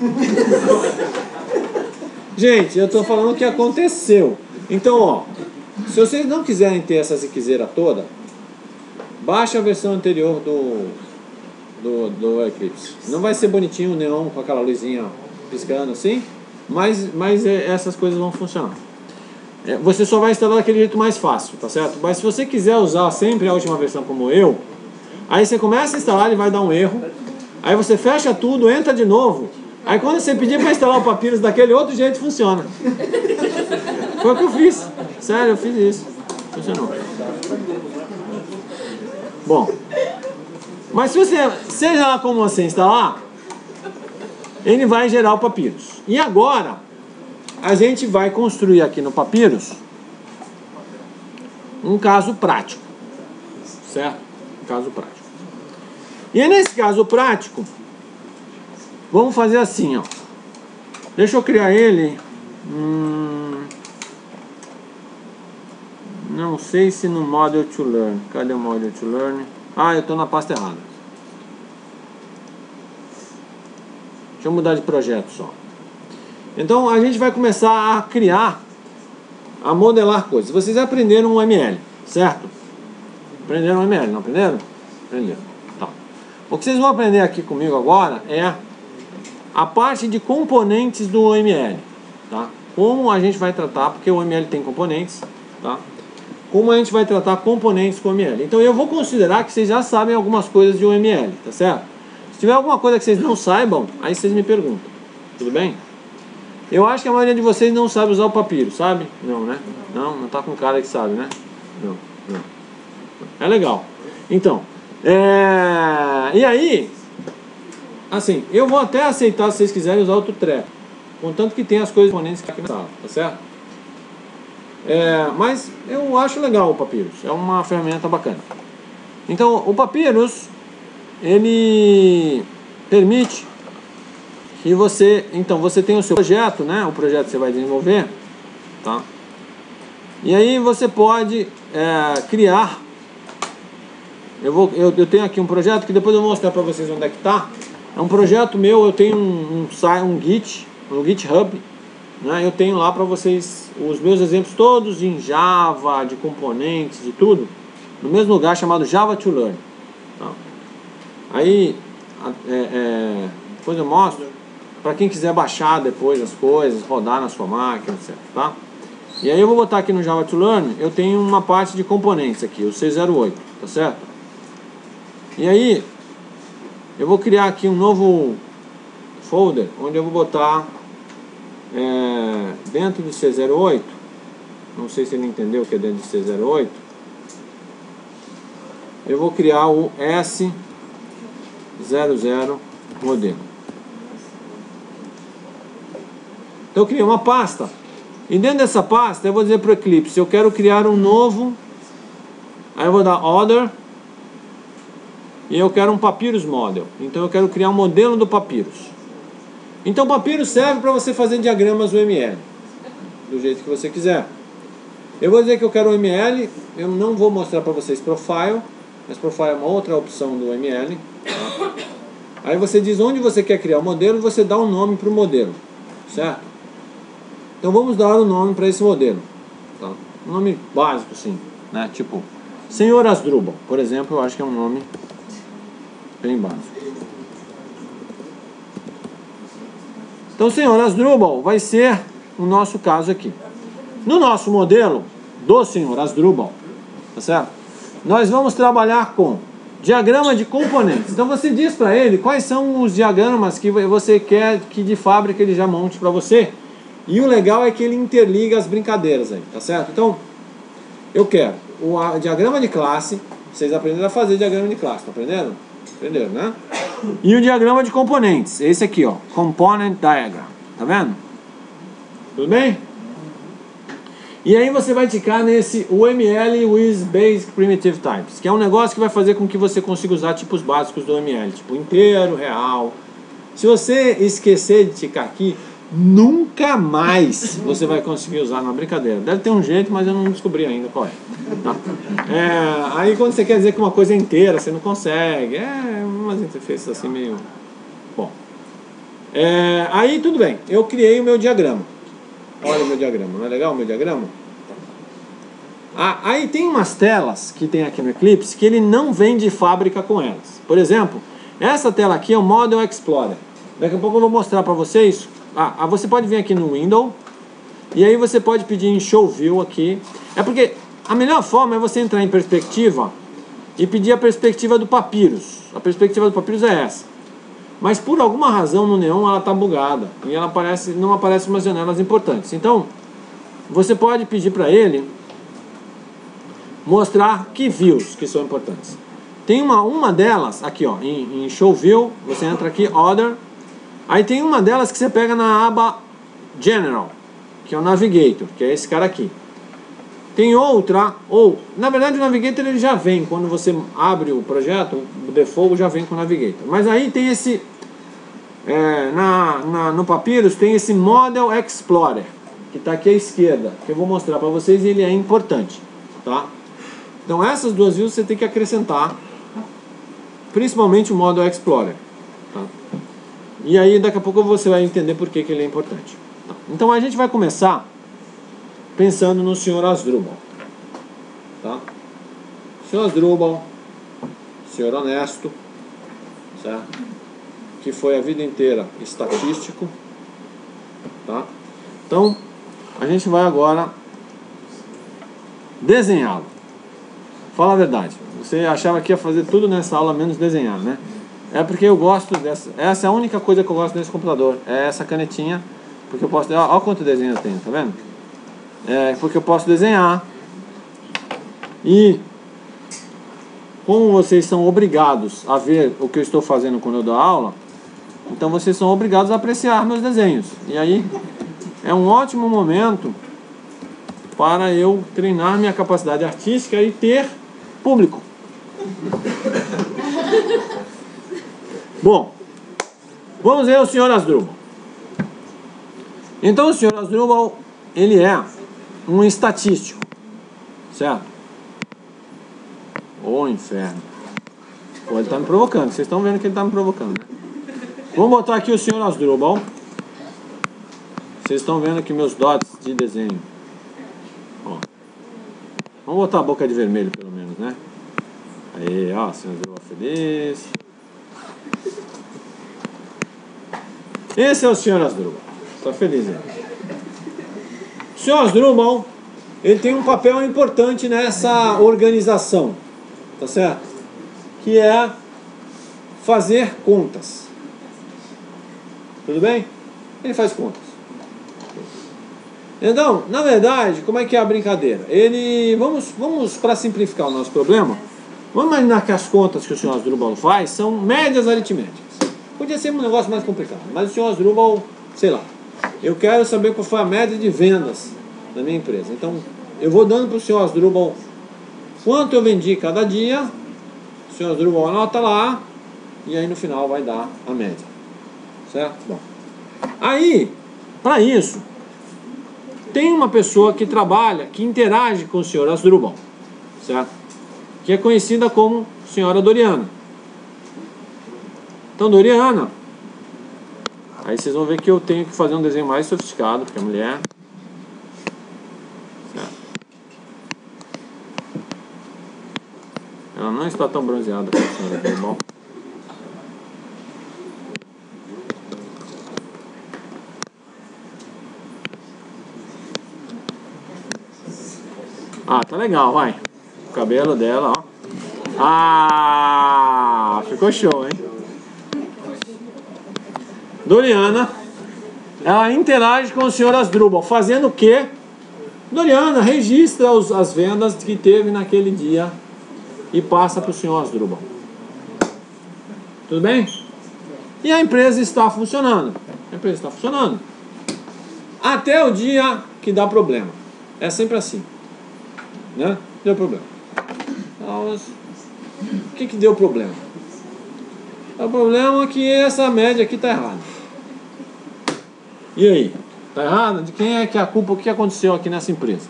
Speaker 1: Gente, eu estou falando o que aconteceu. Então, ó, se vocês não quiserem ter essa ziquezeira toda, baixa a versão anterior do, do, do Eclipse. Não vai ser bonitinho o neon com aquela luzinha piscando assim, mas, mas essas coisas vão funcionar. Você só vai instalar daquele jeito mais fácil, tá certo? Mas se você quiser usar sempre a última versão como eu, aí você começa a instalar, ele vai dar um erro. Aí você fecha tudo, entra de novo. Aí quando você pedir para instalar o Papyrus daquele outro jeito, funciona. Foi o que eu fiz. Sério, eu fiz isso. Funcionou. Bom, Mas se você, seja lá como você instalar, ele vai gerar o Papyrus. E agora, a gente vai construir aqui no Papyrus um caso prático, certo? Um caso prático. E aí, nesse caso prático, vamos fazer assim, ó. Deixa eu criar ele. Hum, não sei se no Model to Learn. Cadê o Model to Learn? Ah, eu estou na pasta errada. Deixa eu mudar de projeto só. Então a gente vai começar a criar, a modelar coisas. Vocês aprenderam o M L, certo? Aprenderam o M L, não aprenderam? Aprenderam. Tá. O que vocês vão aprender aqui comigo agora é a parte de componentes do M L, tá? Como a gente vai tratar, porque o M L tem componentes, tá? Como a gente vai tratar componentes com o M L. Então eu vou considerar que vocês já sabem algumas coisas de um M L, tá certo? Se tiver alguma coisa que vocês não saibam, aí vocês me perguntam, tudo bem? Eu acho que a maioria de vocês não sabe usar o Papyrus, sabe? Não, né? Não, não tá com cara que sabe, né? Não, não. É legal. Então, é... e aí, assim, eu vou até aceitar se vocês quiserem usar outro treco, contanto que tem as coisas componentes aqui na sala, tá certo? É, mas eu acho legal o Papyrus, é uma ferramenta bacana. Então, o Papyrus, ele permite que você, então você tem o seu projeto, né? O projeto que você vai desenvolver, tá? E aí você pode é, criar. Eu, vou, eu, eu tenho aqui um projeto que depois eu vou mostrar para vocês onde é que tá. É um projeto meu, eu tenho um, um, um Git, um GitHub, né? Eu tenho lá para vocês os meus exemplos todos em Java, de componentes, de tudo, no mesmo lugar chamado Java to Learn. Tá? Aí, é, é, depois eu mostro para quem quiser baixar depois as coisas, rodar na sua máquina, etcétera. Tá? E aí eu vou botar aqui no Java to Learn, eu tenho uma parte de componentes aqui, o seiscentos e oito, tá certo? E aí, eu vou criar aqui um novo folder, onde eu vou botar é, dentro do C zero oito, não sei se ele entendeu o que é dentro do C zero oito, eu vou criar o S zero zero modelo. Então eu criei uma pasta, e dentro dessa pasta eu vou dizer para o Eclipse, eu quero criar um novo, aí eu vou dar Order, e eu quero um Papyrus Model. Então eu quero criar um modelo do Papyrus. Então o Papyrus serve para você fazer diagramas do M L, do jeito que você quiser. Eu vou dizer que eu quero o M L, eu não vou mostrar para vocês Profile, mas Profile é uma outra opção do M L. Tá? Aí você diz onde você quer criar o modelo e você dá um nome para o modelo, certo? Então vamos dar um nome para esse modelo. Tá? Um nome básico, sim, né? Tipo, Senhor Asdrubal, por exemplo, eu acho que é um nome bem básico. Então, Senhor Asdrubal vai ser o nosso caso aqui. No nosso modelo do Senhor Asdrubal, tá certo? Nós vamos trabalhar com diagrama de componentes. Então você diz para ele quais são os diagramas que você quer que de fábrica ele já monte para você. E o legal é que ele interliga as brincadeiras aí, tá certo? Então, eu quero o diagrama de classe. Vocês aprenderam a fazer diagrama de classe, tá aprendendo? Aprenderam, né? E o diagrama de componentes, esse aqui, ó, Component Diagram, tá vendo? Tudo bem? E aí você vai ticar nesse U M L with Basic Primitive Types, que é um negócio que vai fazer com que você consiga usar tipos básicos do U M L, tipo inteiro, real. Se você esquecer de ticar aqui, nunca mais você vai conseguir usar na brincadeira. Deve ter um jeito, mas eu não descobri ainda qual é. Tá. É, aí quando você quer dizer que uma coisa é inteira, você não consegue. É umas interfaces assim meio... Bom. É, aí tudo bem, eu criei o meu diagrama. Olha o meu diagrama, não é legal o meu diagrama? Ah, aí tem umas telas que tem aqui no Eclipse que ele não vem de fábrica com elas. Por exemplo, essa tela aqui é o Model Explorer. Daqui a pouco eu vou mostrar para vocês. Ah, você pode vir aqui no Window e aí você pode pedir em Show View aqui. É porque a melhor forma é você entrar em perspectiva e pedir a perspectiva do Papyrus. A perspectiva do Papyrus é essa. Mas por alguma razão no Neon ela está bugada e ela aparece, não aparece umas janelas importantes. Então você pode pedir para ele mostrar que views que são importantes. tem uma, uma delas, aqui ó, em, em Show View, você entra aqui, Other, aí tem uma delas que você pega na aba General, que é o Navigator, que é esse cara aqui. Tem outra, ou, na verdade o Navigator ele já vem, quando você abre o projeto, o default já vem com o Navigator. Mas aí tem esse, é, na, na, no Papyrus tem esse Model Explorer, que está aqui à esquerda, que eu vou mostrar para vocês e ele é importante, tá? Então essas duas views você tem que acrescentar, principalmente o Model Explorer, tá? E aí daqui a pouco você vai entender por que, que ele é importante. Tá? Então a gente vai começar pensando no senhor Asdrubal, tá? senhor Asdrubal, senhor honesto, certo? Que foi a vida inteira estatístico, tá? Então a gente vai agora desenhá-lo. Fala a verdade, você achava que ia fazer tudo nessa aula menos desenhar, né? É porque eu gosto dessa, essa é a única coisa que eu gosto desse computador, é essa canetinha, porque eu posso, olha quanto desenho eu tenho, tá vendo? É porque eu posso desenhar. E como vocês são obrigados a ver o que eu estou fazendo quando eu dou aula, então vocês são obrigados a apreciar meus desenhos. E aí é um ótimo momento para eu treinar minha capacidade artística e ter público. Bom, vamos ver o senhor Asdrubal. Então o senhor Asdrubal, ele é um estatístico, certo? Ô inferno. Pô, ele está me provocando, vocês estão vendo que ele está me provocando, né? Vamos botar aqui o senhor Asdrubal. Vocês estão vendo aqui meus dots de desenho. Ó. Vamos botar a boca de vermelho pelo menos, né? Aí, ó, o senhor Asdrubal feliz. Esse é o senhor Asdrubal. Está feliz aí. O senhor Asdrubal, ele tem um papel importante nessa organização, tá certo? Que é fazer contas. Tudo bem? Ele faz contas. Então, na verdade, como é que é a brincadeira? Ele, vamos, vamos para simplificar o nosso problema, vamos imaginar que as contas que o senhor Asdrubal faz são médias aritméticas. Podia ser um negócio mais complicado, mas o senhor Asdrubal, sei lá, eu quero saber qual foi a média de vendas da minha empresa. Então, eu vou dando para o senhor Asdrubal quanto eu vendi cada dia, o senhor Asdrubal anota lá, e aí no final vai dar a média. Certo? Bom. Aí, para isso, tem uma pessoa que trabalha, que interage com o senhor Asdrubal, certo? Que é conhecida como senhora Doriana. Então, Doriana, aí vocês vão ver que eu tenho que fazer um desenho mais sofisticado, porque a mulher... Certo? Ela não está tão bronzeada como a senhora Asdrubal. Ah, tá legal, vai. O cabelo dela, ó. Ah, ficou show, hein? Doriana, ela interage com o senhor Asdrubal, fazendo o quê? Doriana registra os, as vendas que teve naquele dia e passa para o senhor Asdrubal. Tudo bem? E a empresa está funcionando. A empresa está funcionando. Até o dia que dá problema. É sempre assim. Né? Deu problema. Mas, o que que deu problema? O problema é que essa média aqui está errada. E aí? Está errada? De quem é que é a culpa? O que aconteceu aqui nessa empresa?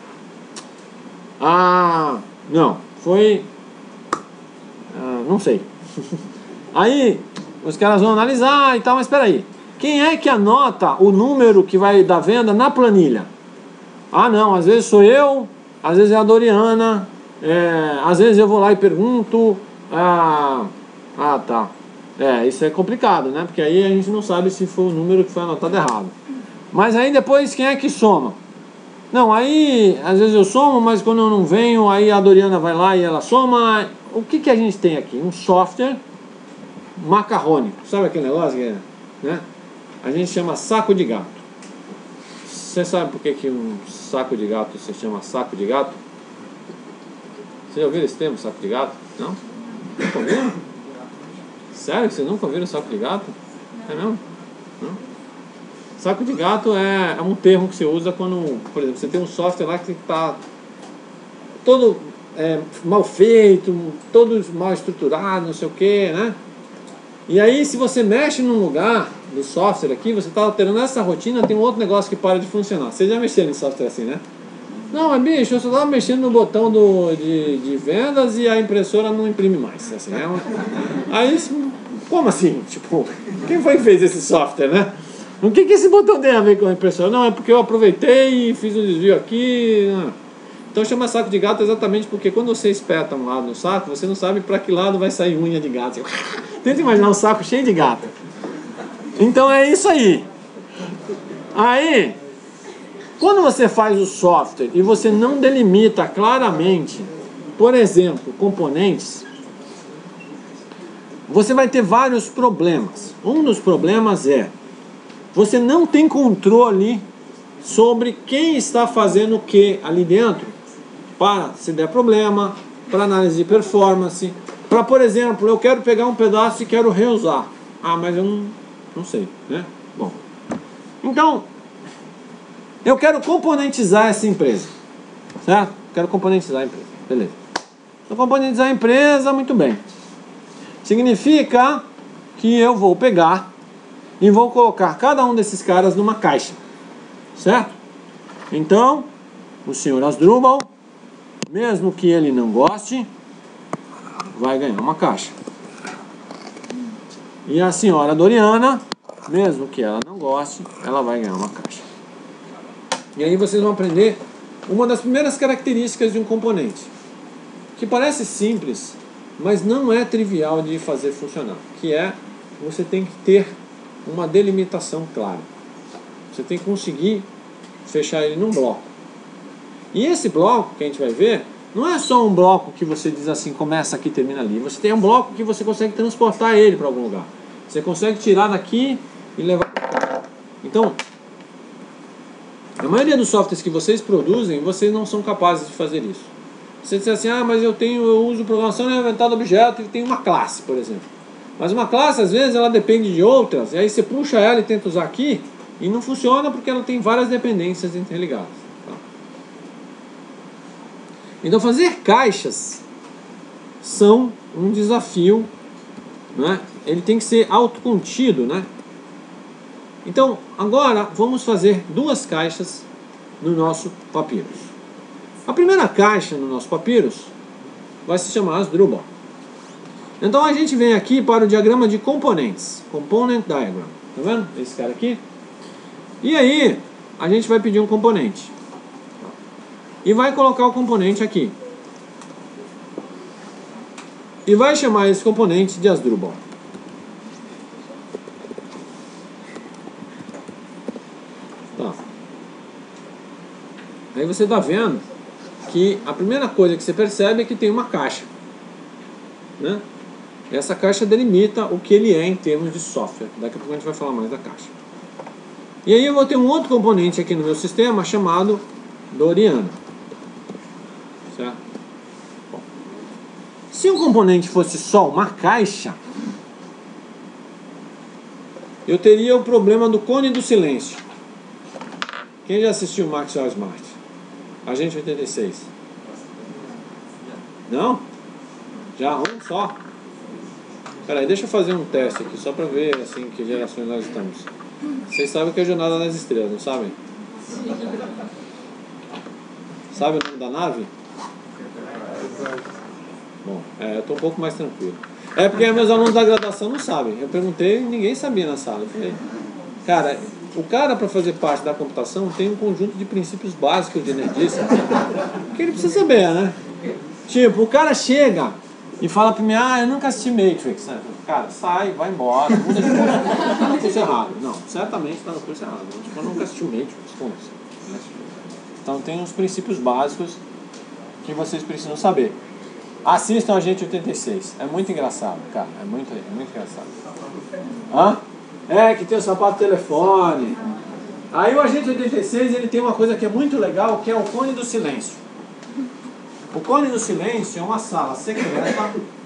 Speaker 1: Ah, não. Foi... Ah, não sei. Aí, os caras vão analisar e tal, mas espera aí. Quem é que anota o número que vai dar venda na planilha? Ah, não. Às vezes sou eu... Às vezes é a Doriana, é, às vezes eu vou lá e pergunto, ah, ah, tá, é, isso é complicado, né, porque aí a gente não sabe se foi o número que foi anotado errado. Mas aí depois quem é que soma? Não, aí às vezes eu somo, mas quando eu não venho, aí a Doriana vai lá e ela soma. O que que a gente tem aqui? Um software macarrônico, sabe aquele negócio que é, né? A gente chama saco de gato. Você sabe por que que um saco de gato se chama saco de gato? Você já ouviu esse termo, saco de gato? Não? Nunca ouviram? Sério? Vocês nunca ouviram saco de gato? É mesmo? Não? Saco de gato é, é um termo que você usa quando, por exemplo, você tem um software lá que está todo é, mal feito, todo mal estruturado, não sei o que, né? E aí, se você mexe num lugar do software aqui, você está alterando essa rotina, tem um outro negócio que para de funcionar. Vocês já mexeram em software assim, né? Não, mas bicho, eu só estava mexendo no botão do, de, de vendas e a impressora não imprime mais. Assim, é uma... Aí, como assim? Tipo, quem foi que fez esse software, né? O que, que esse botão tem a ver com a impressora? Não, é porque eu aproveitei e fiz um desvio aqui. Então chama saco de gato exatamente porque quando você espeta um lado no saco, você não sabe para que lado vai sair unha de gato. Tenta imaginar um saco cheio de gato. Então é isso aí. Aí, quando você faz o software e você não delimita claramente, por exemplo, componentes, você vai ter vários problemas. Um dos problemas é você não tem controle sobre quem está fazendo o que ali dentro para, se der problema, para análise de performance, para, por exemplo, eu quero pegar um pedaço e quero reusar. Ah, mas eu não, não sei, né? Bom, então, eu quero componentizar essa empresa, certo? Quero componentizar a empresa, beleza. Então, componentizar a empresa, muito bem. Significa que eu vou pegar e vou colocar cada um desses caras numa caixa, certo? Então, o senhor Asdrubal, mesmo que ele não goste, vai ganhar uma caixa. E a senhora Doriana, mesmo que ela não goste, ela vai ganhar uma caixa. E aí vocês vão aprender uma das primeiras características de um componente, que parece simples, mas não é trivial de fazer funcionar, que é, você tem que ter uma delimitação clara. Você tem que conseguir fechar ele num bloco. E esse bloco que a gente vai ver, não é só um bloco que você diz assim, começa aqui e termina ali. Você tem um bloco que você consegue transportar ele para algum lugar. Você consegue tirar daqui e levar. Então, a maioria dos softwares que vocês produzem, vocês não são capazes de fazer isso. Você diz assim, ah, mas eu tenho, eu uso programação orientada a objeto e tem uma classe, por exemplo. Mas uma classe, às vezes, ela depende de outras, e aí você puxa ela e tenta usar aqui, e não funciona porque ela tem várias dependências interligadas. Tá? Então, fazer caixas são um desafio, né? Ele tem que ser autocontido, né? Então, agora, vamos fazer duas caixas no nosso Papyrus. A primeira caixa no nosso Papyrus vai se chamar Asdrubal. Então a gente vem aqui para o diagrama de componentes, Component Diagram, tá vendo? Esse cara aqui. E aí, a gente vai pedir um componente. E vai colocar o componente aqui. E vai chamar esse componente de Asdrubal. Tá. Aí você está vendo que a primeira coisa que você percebe é que tem uma caixa, né? Essa caixa delimita o que ele é em termos de software. Daqui a pouco a gente vai falar mais da caixa. E aí eu vou ter um outro componente aqui no meu sistema chamado Doriana. Certo? Bom, se um componente fosse só uma caixa, eu teria o problema do cone do silêncio. Quem já assistiu o Maxwell Smart? Agente oitenta e seis. Não? Já um só? Peraí, deixa eu fazer um teste aqui, só pra ver assim, que gerações nós estamos. Vocês sabem o que é Jornada nas Estrelas, não sabem? Sabe o nome da nave? Bom, é, eu tô um pouco mais tranquilo. É porque meus alunos da graduação não sabem. Eu perguntei e ninguém sabia na sala. Eu falei, cara, o cara para fazer parte da computação tem um conjunto de princípios básicos de nerdice que ele precisa saber, né? Tipo, o cara chega e fala pra mim, ah, eu nunca assisti Matrix. Cara, sai, vai embora, muda de curso. Tá no curso errado. Não, certamente tá no curso errado. Tipo, eu nunca assisti Matrix. Como assim? Então tem uns princípios básicos que vocês precisam saber. Assistam a Agente oitenta e seis. É muito engraçado, cara. É muito, é muito engraçado. Hã? É, que tem o sapato telefone. Aí o Agente oitenta e seis, ele tem uma coisa que é muito legal, que é o cone do silêncio. O cone do silêncio é uma sala secreta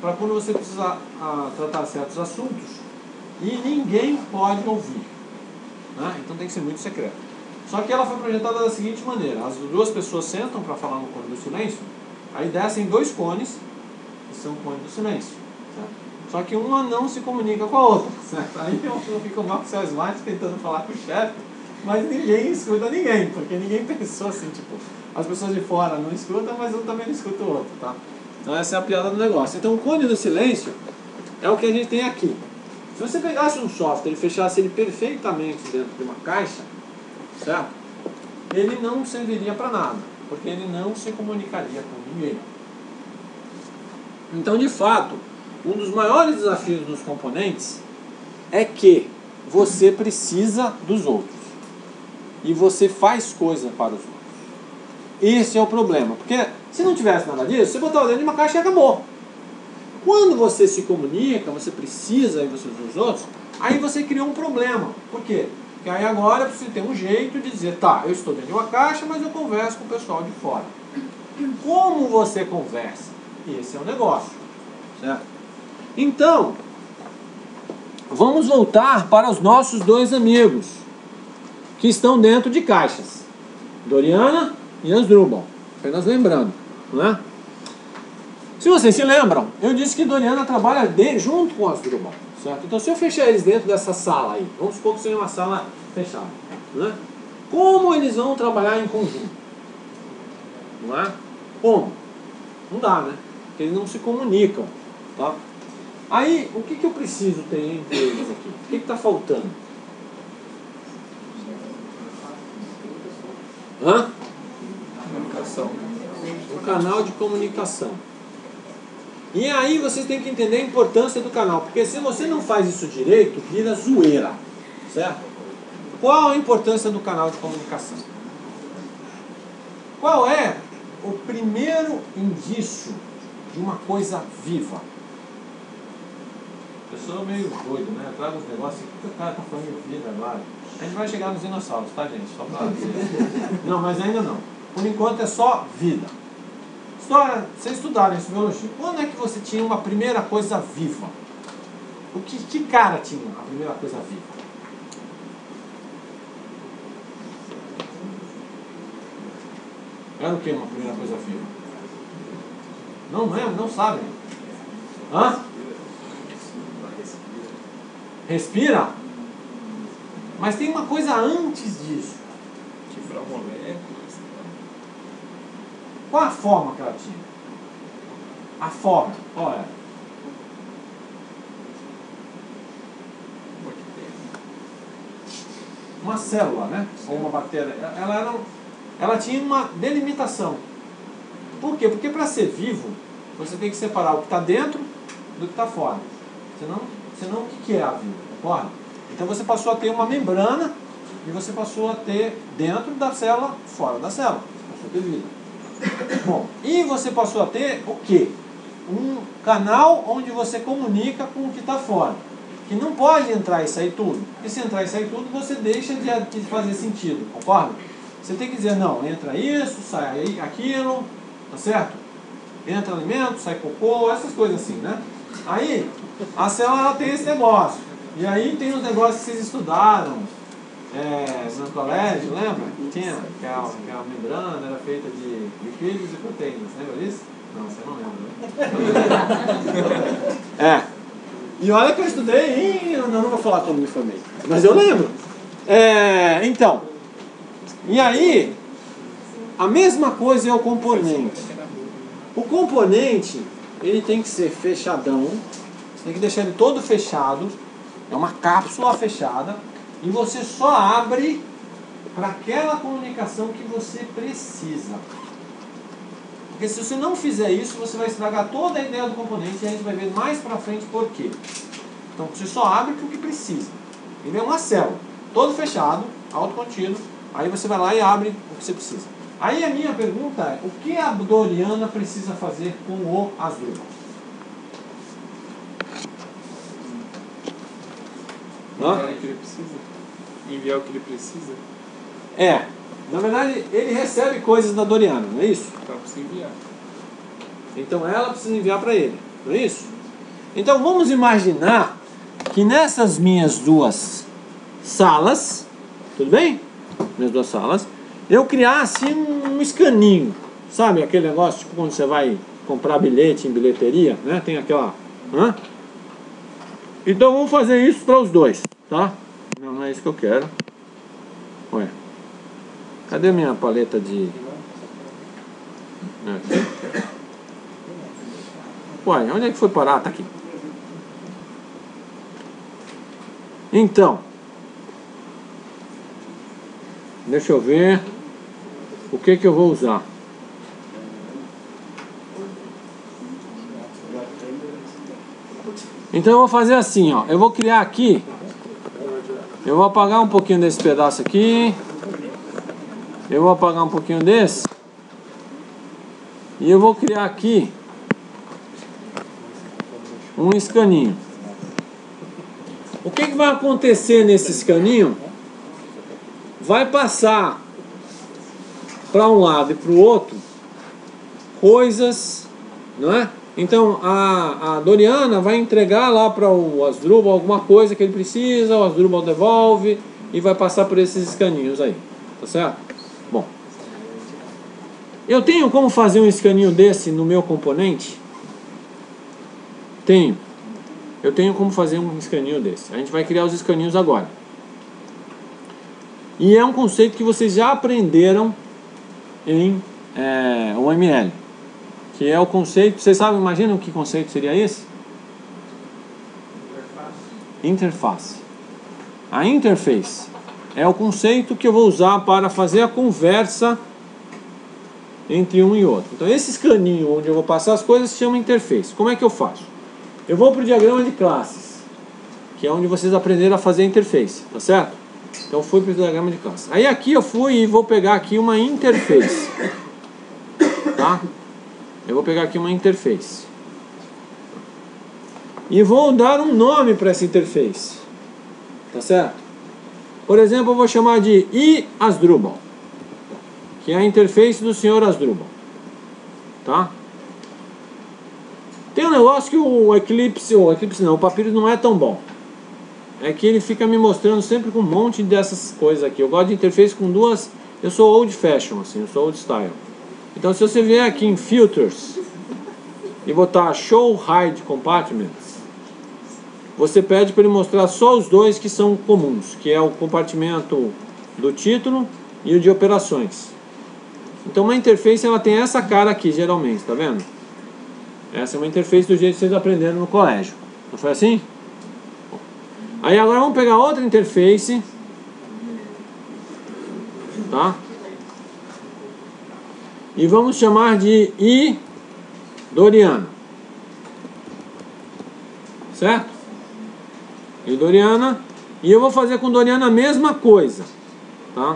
Speaker 1: para quando você precisa a, tratar certos assuntos e ninguém pode ouvir, né? Então tem que ser muito secreto. Só que ela foi projetada da seguinte maneira: as duas pessoas sentam para falar no cone do silêncio, aí descem dois cones, que são cones do silêncio, certo? Só que uma não se comunica com a outra, certo? Aí fica o Marcos Martins tentando falar com o chefe, mas ninguém escuta ninguém, porque ninguém pensou assim, tipo, as pessoas de fora não escutam, mas um também não escuta o outro, tá? Então essa é a piada do negócio. Então o cone do silêncio é o que a gente tem aqui. Se você pegasse um software e fechasse ele perfeitamente dentro de uma caixa, certo? Ele não serviria para nada, porque ele não se comunicaria com ninguém. Então, de fato, um dos maiores desafios dos componentes é que você precisa dos outros e você faz coisa para os outros. Esse é o problema, porque se não tivesse nada disso, você botava dentro de uma caixa e acabou. Quando você se comunica, você precisa e você usa os outros, aí você criou um problema. Por quê? Porque aí agora você tem um jeito de dizer, tá, eu estou dentro de uma caixa, mas eu converso com o pessoal de fora. Como você conversa? Esse é o negócio, certo? Então, vamos voltar para os nossos dois amigos, que estão dentro de caixas. Doriana e Asdrubal. Apenas lembrando, não é? Se vocês se lembram, eu disse que Doriana trabalha de, junto com Asdrubal, certo? Então, se eu fechar eles dentro dessa sala aí, vamos supor que seja uma sala fechada, né? Como eles vão trabalhar em conjunto? Não é? Como? Não dá, né? Porque eles não se comunicam, tá? Aí, o que, que eu preciso ter entre eles aqui? O que está faltando? Hã?
Speaker 4: Comunicação.
Speaker 1: Um canal de comunicação. E aí vocês têm que entender a importância do canal, porque se você não faz isso direito, vira zoeira, certo? Qual a importância do canal de comunicação? Qual é o primeiro indício de uma coisa viva? Eu sou meio doido, né? Eu trago uns negócios que o cara tá falando de vida agora. A gente vai chegar nos dinossauros, tá, gente? Só pra dizer. Não, mas ainda não. Por enquanto é só vida. História, vocês estudaram isso em biologia. Quando é que você tinha uma primeira coisa viva? O que, que cara tinha a primeira coisa viva? Era o que uma primeira coisa viva? Não lembro, não sabem. Hã? Respira? Mas tem uma coisa antes disso.
Speaker 4: Quebrar moléculas.
Speaker 1: Qual a forma que ela tinha? A forma, qual era? Uma célula, né? Ou uma bactéria. Ela, era, ela tinha uma delimitação. Por quê? Porque para ser vivo, você tem que separar o que está dentro do que está fora. Senão, senão o que é a vida? Concorda? Então você passou a ter uma membrana e você passou a ter dentro da célula, fora da célula. Passou a ter vida. Bom, e você passou a ter o quê? Um canal onde você comunica com o que está fora. Que não pode entrar e sair tudo. Porque se entrar e sair tudo, você deixa de fazer sentido, concorda? Você tem que dizer, não, entra isso, sai aquilo, tá certo? Entra alimento, sai cocô, essas coisas assim, né? Aí, a célula ela tem esse negócio. E aí tem os negócios que vocês estudaram é, no colégio, lembra? Tinha, que a, que a membrana era feita de lipídios e proteínas, lembra disso? Não, você não lembra, né? É. E olha que eu estudei, e eu não vou falar como me formei, mas eu lembro. É, então, e aí, a mesma coisa é o componente. O componente, ele tem que ser fechadão, você tem que deixar ele todo fechado, é uma cápsula fechada, e você só abre para aquela comunicação que você precisa. Porque se você não fizer isso, você vai estragar toda a ideia do componente e a gente vai ver mais para frente por quê. Então você só abre para o que precisa. Ele é uma célula, todo fechado, autocontínuo, aí você vai lá e abre o que você precisa. Aí a minha pergunta é, o que a Doriana precisa fazer com o Asdrubal?
Speaker 4: Enviar o que ele precisa? Enviar o que ele precisa?
Speaker 1: É, na verdade ele recebe coisas da Doriana, não é isso?
Speaker 4: Então precisa enviar.
Speaker 1: Então ela precisa enviar para ele, não é isso? Então vamos imaginar que nessas minhas duas salas, tudo bem? Minhas duas salas, eu criasse um escaninho, sabe aquele negócio tipo quando você vai comprar bilhete em bilheteria, né? Tem aquela... Hã? Então vamos fazer isso para os dois, tá? Não, não é isso que eu quero. Ué, cadê minha paleta de... Aqui. Ué, onde é que foi parar? Tá aqui. Então, deixa eu ver o que que eu vou usar. Então eu vou fazer assim, ó. Eu vou criar aqui. Eu vou apagar um pouquinho desse pedaço aqui. Eu vou apagar um pouquinho desse. E eu vou criar aqui um escaninho. O que que vai acontecer nesse escaninho? Vai passar para um lado e para o outro coisas, não é? Então a, a Doriana vai entregar lá para o Asdrubal alguma coisa que ele precisa, o Asdrubal devolve e vai passar por esses escaninhos aí, tá certo? Bom, eu tenho como fazer um escaninho desse no meu componente? Tenho. Eu tenho como fazer um escaninho desse. A gente vai criar os escaninhos agora. E é um conceito que vocês já aprenderam em é, O M L. Que é o conceito... Vocês sabem, imaginam que conceito seria esse? Interface. A interface é o conceito que eu vou usar para fazer a conversa entre um e outro. Então esse escaninho onde eu vou passar as coisas se chama interface. Como é que eu faço? Eu vou para o diagrama de classes, que é onde vocês aprenderam a fazer a interface, tá certo? Então eu fui para o diagrama de classes. Aí aqui eu fui e vou pegar aqui uma interface, tá? Eu vou pegar aqui uma interface e vou dar um nome para essa interface, tá certo? Por exemplo, eu vou chamar de iAsdrubal, que é a interface do senhor Asdrubal, tá? Tem um negócio que o Eclipse, o Eclipse não, o Papyrus não é tão bom. É que ele fica me mostrando sempre com um monte dessas coisas aqui. Eu gosto de interface com duas... Eu sou old fashion, assim, eu sou old style. Então se você vier aqui em Filters e botar Show Hide Compartments, você pede para ele mostrar só os dois que são comuns, que é o compartimento do título e o de operações. Então uma interface ela tem essa cara aqui, geralmente, tá vendo? Essa é uma interface do jeito que vocês aprenderam no colégio. Não foi assim? Aí agora vamos pegar outra interface, tá? E vamos chamar de iDoriana, certo? iDoriana. E eu vou fazer com Doriana a mesma coisa, tá?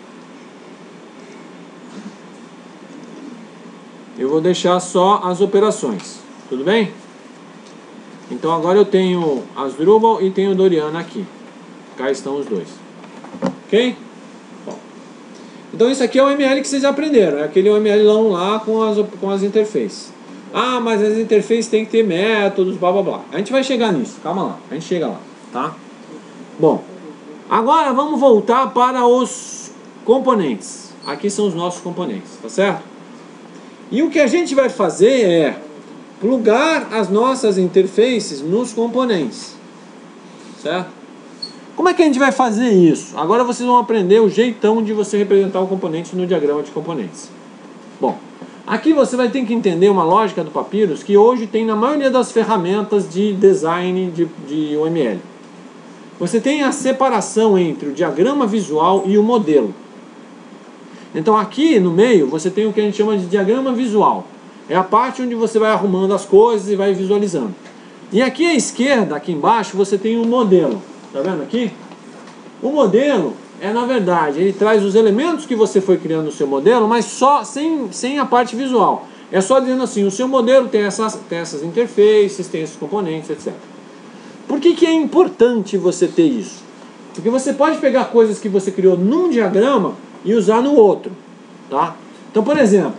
Speaker 1: Eu vou deixar só as operações, tudo bem? Então agora eu tenho Asdrubal e tenho Doriana aqui. Cá estão os dois. Ok? Bom. Então isso aqui é o M L que vocês já aprenderam. É aquele M L lá com as, com as interfaces. Ah, mas as interfaces tem que ter métodos, blá blá blá. A gente vai chegar nisso, calma lá. A gente chega lá, tá? Bom, agora vamos voltar para os componentes. Aqui são os nossos componentes, tá certo? E o que a gente vai fazer é plugar as nossas interfaces nos componentes, certo? Como é que a gente vai fazer isso? Agora vocês vão aprender o jeitão de você representar o componente no diagrama de componentes. Bom, aqui você vai ter que entender uma lógica do Papyrus que hoje tem na maioria das ferramentas de design de, de U M L. Você tem a separação entre o diagrama visual e o modelo. Então aqui no meio você tem o que a gente chama de diagrama visual. É a parte onde você vai arrumando as coisas e vai visualizando. E aqui à esquerda, aqui embaixo, você tem um modelo. Tá vendo aqui? O modelo é, na verdade, ele traz os elementos que você foi criando no seu modelo, mas só sem, sem a parte visual. É só dizendo assim, o seu modelo tem essas, tem essas interfaces, tem esses componentes, etcétera. Por que que é importante você ter isso? Porque você pode pegar coisas que você criou num diagrama e usar no outro, tá? Então, por exemplo,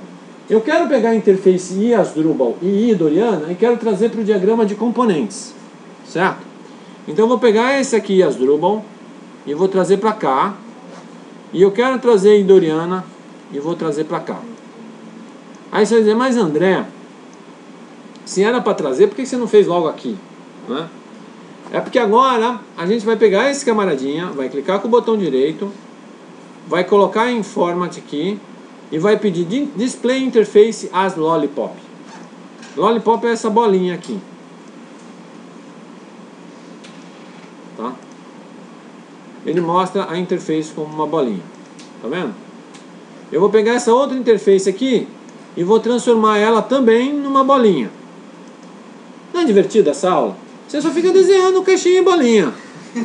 Speaker 1: Eu quero pegar a interface I Asdrubal e I Doriana e quero trazer para o diagrama de componentes, certo? Então eu vou pegar esse aqui I Asdrubal e vou trazer para cá, e eu quero trazer I Doriana e vou trazer para cá. Aí você vai dizer, mas André, se era para trazer, por que você não fez logo aqui? Né? É porque agora a gente vai pegar esse camaradinha, vai clicar com o botão direito, vai colocar em format aqui e vai pedir display interface as lollipop. Lollipop é essa bolinha aqui. Tá? Ele mostra a interface como uma bolinha. Tá vendo? Eu vou pegar essa outra interface aqui e vou transformar ela também numa bolinha. Não é divertida essa aula? Você só fica desenhando caixinha e bolinha.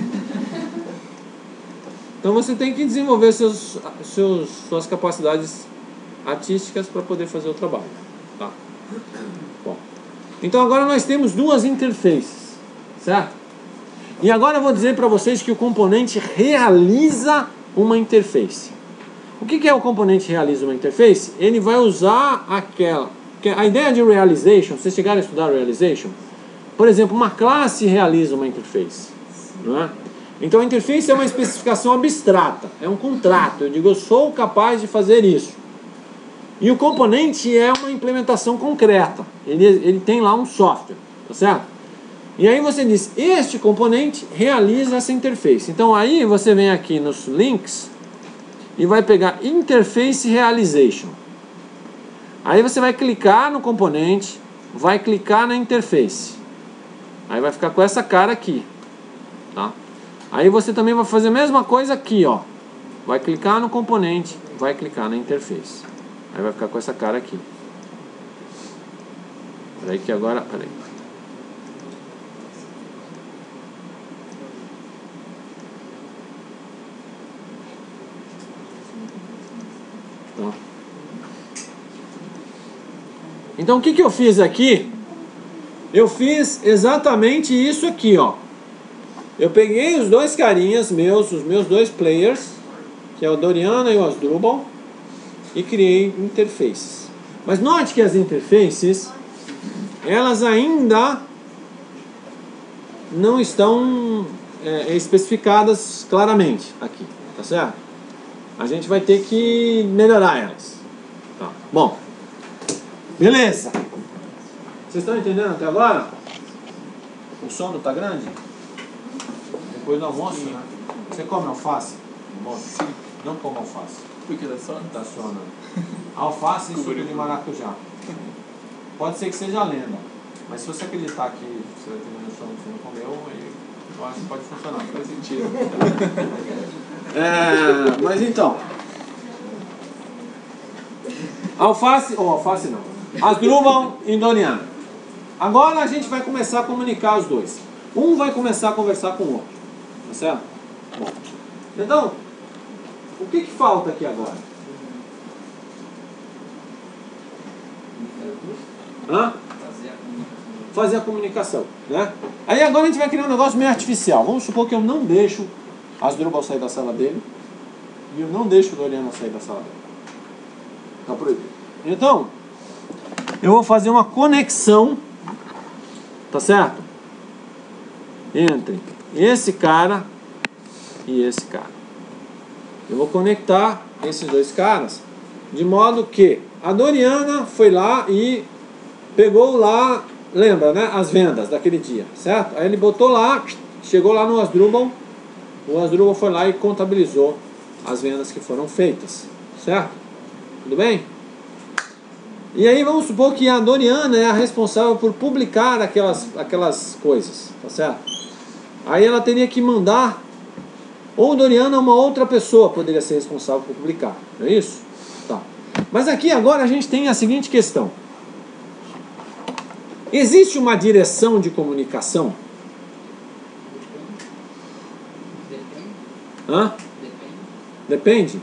Speaker 1: Então você tem que desenvolver seus, seus, suas capacidades artísticas para poder fazer o trabalho. Tá? Bom, então agora nós temos duas interfaces, certo? E agora eu vou dizer para vocês que o componente realiza uma interface. O que, que é o componente realiza uma interface? Ele vai usar aquela... A ideia de realization, vocês chegaram a estudar realization? Por exemplo, uma classe realiza uma interface. Não é? Então a interface é uma especificação abstrata, é um contrato. Eu digo, eu sou capaz de fazer isso. E o componente é uma implementação concreta. Ele, ele tem lá um software, tá certo? E aí você diz, este componente realiza essa interface. Então aí você vem aqui nos links e vai pegar Interface Realization. Aí você vai clicar no componente, vai clicar na interface. Aí vai ficar com essa cara aqui, tá? Aí você também vai fazer a mesma coisa aqui, ó. Vai clicar no componente, vai clicar na interface. Aí vai ficar com essa cara aqui. Peraí que agora... Peraí. Tá. Então o que, que eu fiz aqui? Eu fiz exatamente isso aqui, ó. Eu peguei os dois carinhas meus, os meus dois players, que é o Doriana e o Asdrubal, e criei interfaces. Mas note que as interfaces, elas ainda não estão é, especificadas claramente aqui, tá certo? A gente vai ter que melhorar elas. Tá. Bom, beleza. Vocês estão entendendo até agora? O sono tá grande? Depois do almoço, né? Você come alface? Sim. Não come alface.
Speaker 2: Por que dá sono?
Speaker 1: Dá sono. Alface e suco de maracujá. Pode ser que seja lenda, mas se você acreditar que você vai ter menos sono que você não comeu, aí eu acho que pode funcionar. Faz sentido. É, mas então, alface, ou oh, alface não, Asdrubal e Doriana. Agora a gente vai começar a comunicar os dois. Um vai começar a conversar com o outro, tá certo? Bom, então, o que que falta aqui agora? Hã? Fazer a comunicação, né? Aí agora a gente vai criar um negócio meio artificial. Vamos supor que eu não deixo Asdrubal sair da sala dele e eu não deixo o Doriana sair da sala dele. Tá proibido. Então, eu vou fazer uma conexão, tá certo? Entre esse cara e esse cara. Eu vou conectar esses dois caras de modo que a Doriana foi lá e pegou lá, lembra, né? As vendas daquele dia, certo? Aí ele botou lá, chegou lá no Asdrubal, o Asdrubal foi lá e contabilizou as vendas que foram feitas, certo? Tudo bem? E aí vamos supor que a Doriana é a responsável por publicar aquelas, aquelas coisas, tá certo? Aí ela teria que mandar, ou Doriana ou uma outra pessoa poderia ser responsável por publicar, não é isso? Tá. Mas aqui agora a gente tem a seguinte questão. Existe uma direção de comunicação? Hã? Depende?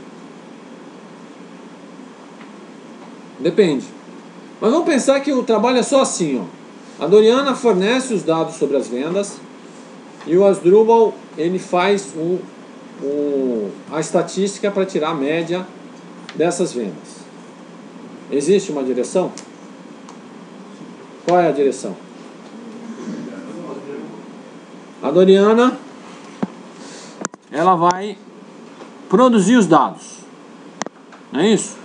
Speaker 1: Depende. Mas vamos pensar que o trabalho é só assim, ó. A Doriana fornece os dados sobre as vendas e o Asdrubal, ele faz o, o, a estatística para tirar a média dessas vendas. existe uma direção? Qual é a direção? A Doriana, ela vai produzir os dados, não é isso?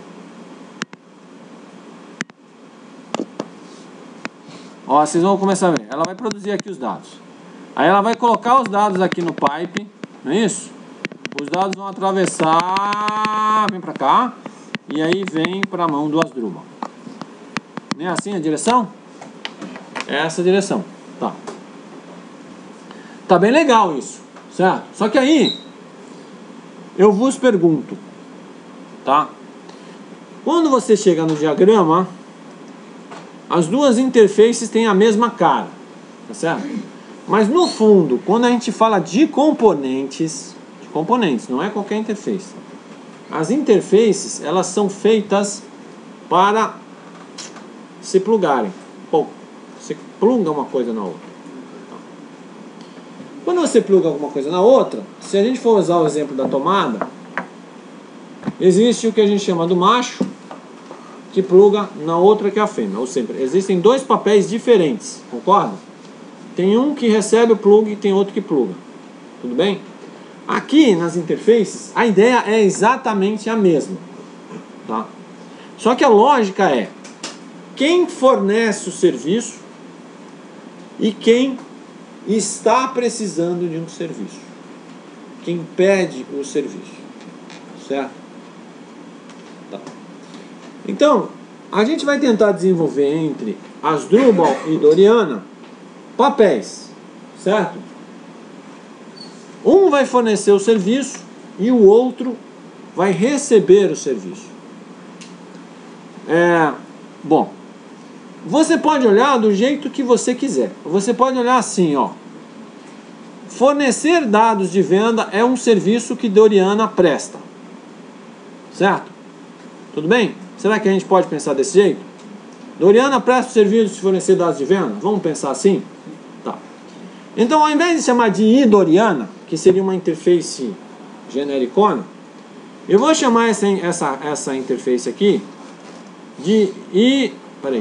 Speaker 1: Ó, vocês vão começar a ver. Ela vai produzir aqui os dados. Aí ela vai colocar os dados aqui no pipe, não é isso? Os dados vão atravessar, vem pra cá, e aí vem para a mão do Asdrubal. Não é assim a direção? É essa a direção, tá. Tá bem legal isso, certo? Só que aí, eu vos pergunto, tá? Quando você chega no diagrama, as duas interfaces têm a mesma cara, tá certo? Mas no fundo, quando a gente fala de componentes, de componentes, não é qualquer interface. As interfaces, elas são feitas para se plugarem. Bom, você pluga uma coisa na outra. Quando você pluga alguma coisa na outra, se a gente for usar o exemplo da tomada, existe o que a gente chama do macho, que pluga na outra que é a fêmea. Ou seja, existem dois papéis diferentes, concorda? Tem um que recebe o plug e tem outro que pluga. Tudo bem? Aqui nas interfaces, a ideia é exatamente a mesma. Tá? Só que a lógica é quem fornece o serviço e quem está precisando de um serviço. Quem pede o serviço. Certo? Tá. Então, a gente vai tentar desenvolver entre Asdrubal e Doriana papéis, certo? Um vai fornecer o serviço e o outro vai receber o serviço. É, bom, você pode olhar do jeito que você quiser. Você pode olhar assim, ó. Fornecer dados de venda é um serviço que Doriana presta. Certo? Tudo bem? Será que a gente pode pensar desse jeito? Doriana presta o serviço de fornecer dados de venda? Vamos pensar assim? Tá. Então, ao invés de chamar de iDoriana, que seria uma interface genericona, eu vou chamar essa, essa, essa interface aqui de i... Peraí.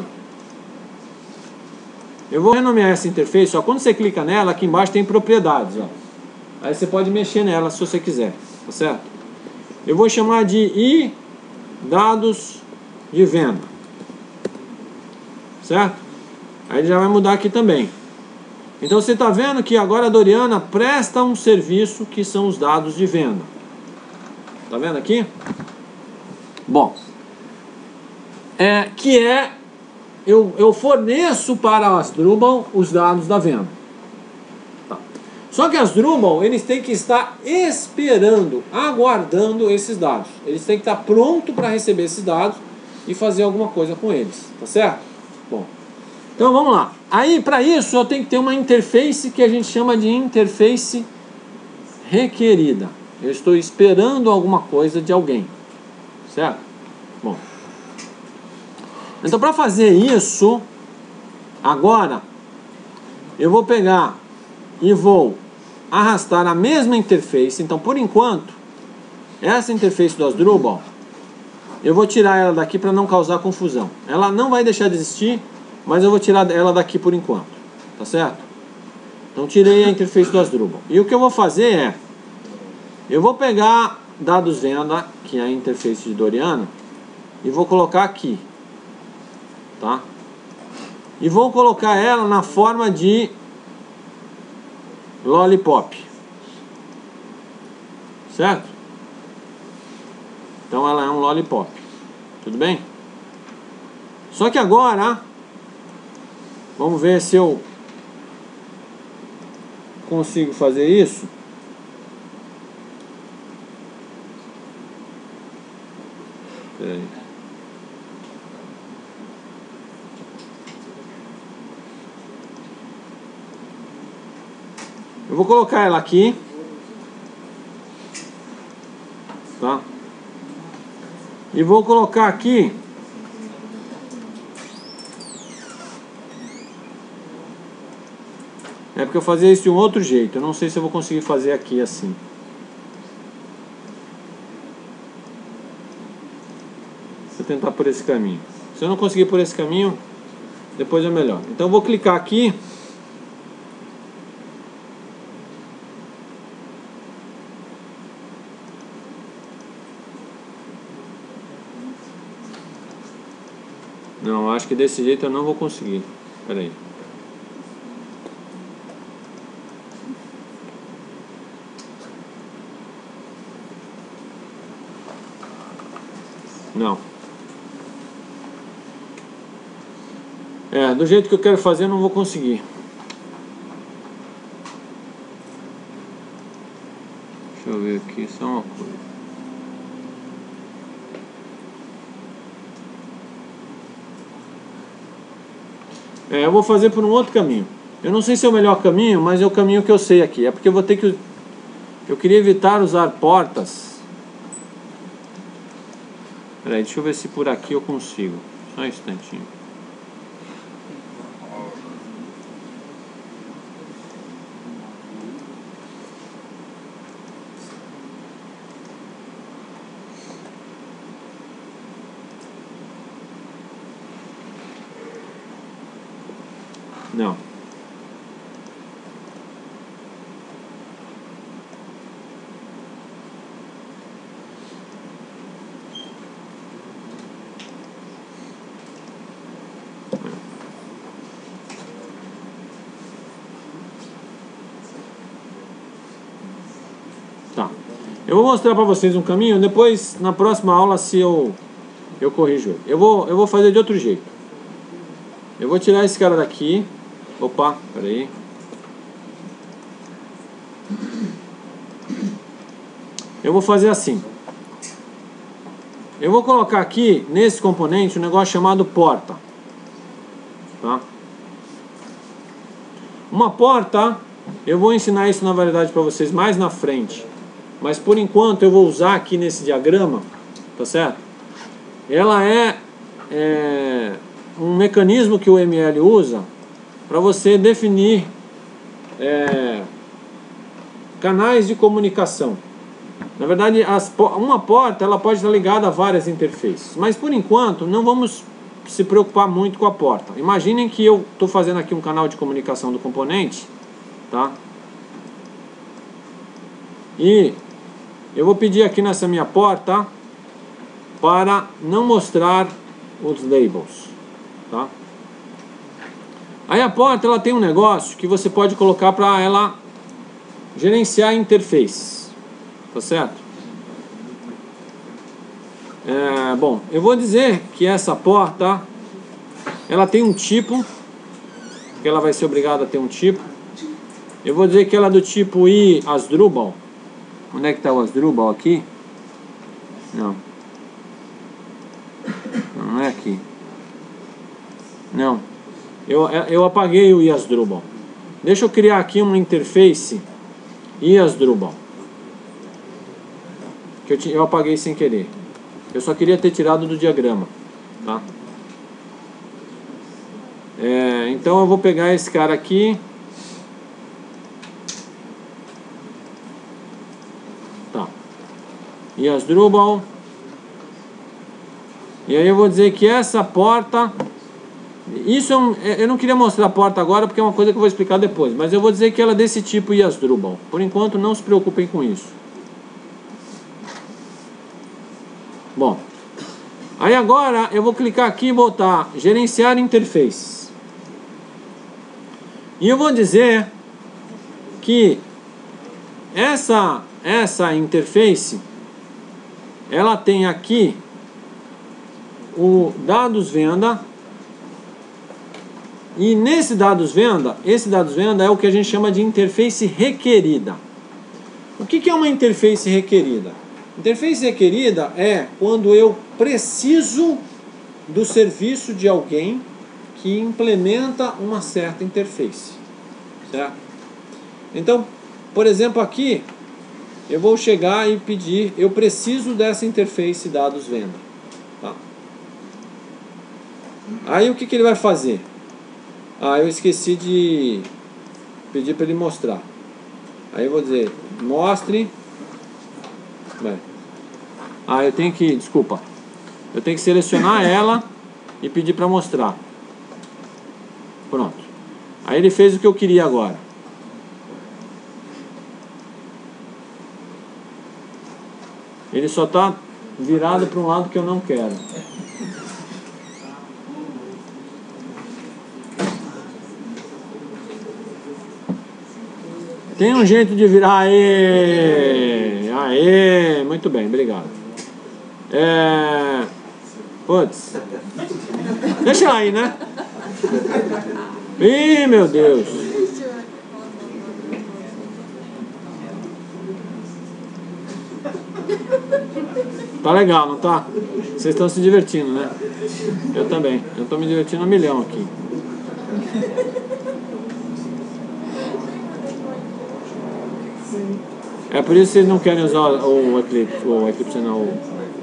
Speaker 1: Eu vou renomear essa interface, ó. Quando você clica nela, aqui embaixo tem propriedades, ó. Aí você pode mexer nela se você quiser, tá certo? Eu vou chamar de i dados de venda, certo? Aí ele já vai mudar aqui também. Então você está vendo que agora a Doriana presta um serviço que são os dados de venda. Tá vendo aqui? Bom, é, que é eu, eu forneço para a Asdrubal os dados da venda. Tá. Só que a Asdrubal, eles têm que estar esperando, aguardando esses dados. Eles têm que estar pronto para receber esses dados e fazer alguma coisa com eles, tá certo? Bom, então vamos lá. Aí para isso eu tenho que ter uma interface que a gente chama de interface requerida. Eu estou esperando alguma coisa de alguém, certo? Bom, então para fazer isso, agora eu vou pegar e vou arrastar a mesma interface. Então por enquanto, essa interface do Asdrubal, eu vou tirar ela daqui para não causar confusão. Ela não vai deixar de existir, mas eu vou tirar ela daqui por enquanto, tá certo? Então tirei a interface do Asdrubal. E o que eu vou fazer é, eu vou pegar dados venda, que é a interface de Doriana, e vou colocar aqui, tá? E vou colocar ela na forma de lollipop, certo? Então ela é um lollipop, tudo bem? Só que agora, vamos ver se eu consigo fazer isso. Peraí. Eu vou colocar ela aqui, tá? E vou colocar aqui é porque eu fazia isso de um outro jeito. Eu não sei se eu vou conseguir fazer aqui assim. Eu eu tentar por esse caminho. Se eu não conseguir por esse caminho, depois é melhor. Então eu vou clicar aqui. Não, acho que desse jeito eu não vou conseguir. Espera aí. Não. É, do jeito que eu quero fazer eu não vou conseguir. Deixa eu ver aqui só uma coisa. É, eu vou fazer por um outro caminho. Eu não sei se é o melhor caminho, mas é o caminho que eu sei aqui. É porque eu vou ter que... Eu queria evitar usar portas. Peraí, deixa eu ver se por aqui eu consigo. Só um instantinho. Não. Tá. Eu vou mostrar para vocês um caminho, depois na próxima aula se eu eu corrijo ele. Eu vou eu vou fazer de outro jeito. Eu vou tirar esse cara daqui. Opa, peraí. Eu vou fazer assim. Eu vou colocar aqui nesse componente um negócio chamado porta. Tá? Uma porta, eu vou ensinar isso na verdade para vocês mais na frente. Mas por enquanto eu vou usar aqui nesse diagrama, tá certo? Ela é, é um mecanismo que o M L usa para você definir é, canais de comunicação. Na verdade, as, uma porta ela pode estar ligada a várias interfaces, mas por enquanto não vamos se preocupar muito com a porta. Imaginem que eu estou fazendo aqui um canal de comunicação do componente, tá? E eu vou pedir aqui nessa minha porta para não mostrar os labels, tá? Aí a porta ela tem um negócio que você pode colocar para ela gerenciar a interface, tá certo? É, bom, eu vou dizer que essa porta ela tem um tipo, que ela vai ser obrigada a ter um tipo. Eu vou dizer que ela é do tipo I Asdrubal. Onde é que está o Asdrubal aqui? Não. Não é aqui. Não. Eu, eu apaguei o I Asdrubal. Deixa eu criar aqui uma interface I Asdrubal. Que eu, eu apaguei sem querer. Eu só queria ter tirado do diagrama. Tá? É, então eu vou pegar esse cara aqui. Tá. I Asdrubal. E aí eu vou dizer que essa porta... Isso é um, eu não queria mostrar a porta agora porque é uma coisa que eu vou explicar depois. Mas eu vou dizer que ela é desse tipo I Asdrubal. Por enquanto não se preocupem com isso. Bom. Aí agora eu vou clicar aqui e botar gerenciar interface. E eu vou dizer que essa, essa interface ela tem aqui o dados venda. E nesse dados venda, esse dados venda é o que a gente chama de interface requerida. O que, que é uma interface requerida? Interface requerida é quando eu preciso do serviço de alguém que implementa uma certa interface, certo? Então, por exemplo, aqui eu vou chegar e pedir, eu preciso dessa interface dados venda, tá? Aí o que, que ele vai fazer? Ah, eu esqueci de pedir para ele mostrar. Aí eu vou dizer, mostre. Bem. Ah, eu tenho que, desculpa. Eu tenho que selecionar ela e pedir para mostrar. Pronto. Aí ele fez o que eu queria agora. Ele só está virado para um lado que eu não quero. Tem um jeito de virar. Aê! Aê! Muito bem, obrigado. É... Putz. Deixa aí, né? Ih, meu Deus. Tá legal, não tá? Vocês estão se divertindo, né? Eu também. Eu tô me divertindo a milhão aqui. É por isso que vocês não querem usar o Eclipse, o Eclipse não. O...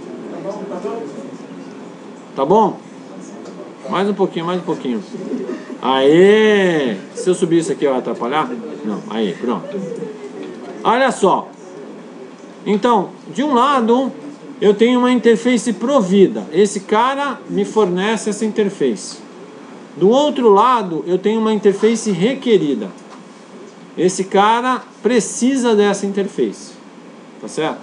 Speaker 1: Tá bom? Mais um pouquinho, mais um pouquinho. Aê! Se eu subir isso aqui vai atrapalhar? Não, aí, pronto. Olha só. Então, de um lado, eu tenho uma interface provida. Esse cara me fornece essa interface. Do outro lado, eu tenho uma interface requerida. Esse cara precisa dessa interface. Tá certo?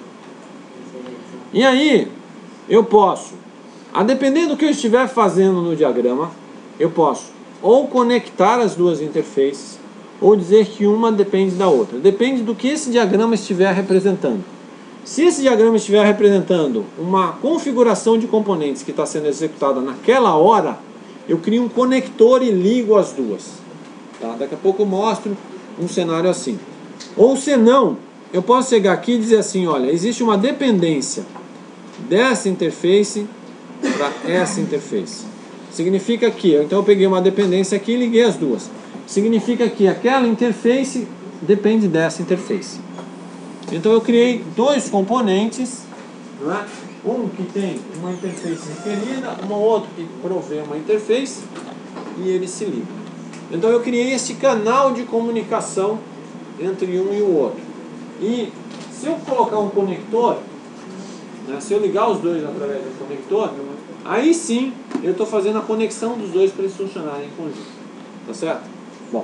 Speaker 1: E aí, eu posso, a depender do que eu estiver fazendo no diagrama, eu posso ou conectar as duas interfaces, ou dizer que uma depende da outra. Depende do que esse diagrama estiver representando. Se esse diagrama estiver representando uma configuração de componentes que está sendo executada naquela hora, eu crio um conector e ligo as duas. Tá? Daqui a pouco eu mostro um cenário assim. Ou se não, eu posso chegar aqui e dizer assim, olha, existe uma dependência dessa interface para essa interface. Significa que, então eu peguei uma dependência aqui e liguei as duas. Significa que aquela interface depende dessa interface. Então eu criei dois componentes, não é? Um que tem uma interface requerida, um outro que provê uma interface e eles se ligam. Então eu criei esse canal de comunicação entre um e o outro. E se eu colocar um conector, né, se eu ligar os dois através do conector, aí sim eu estou fazendo a conexão dos dois para eles funcionarem em conjunto. Tá certo? Bom.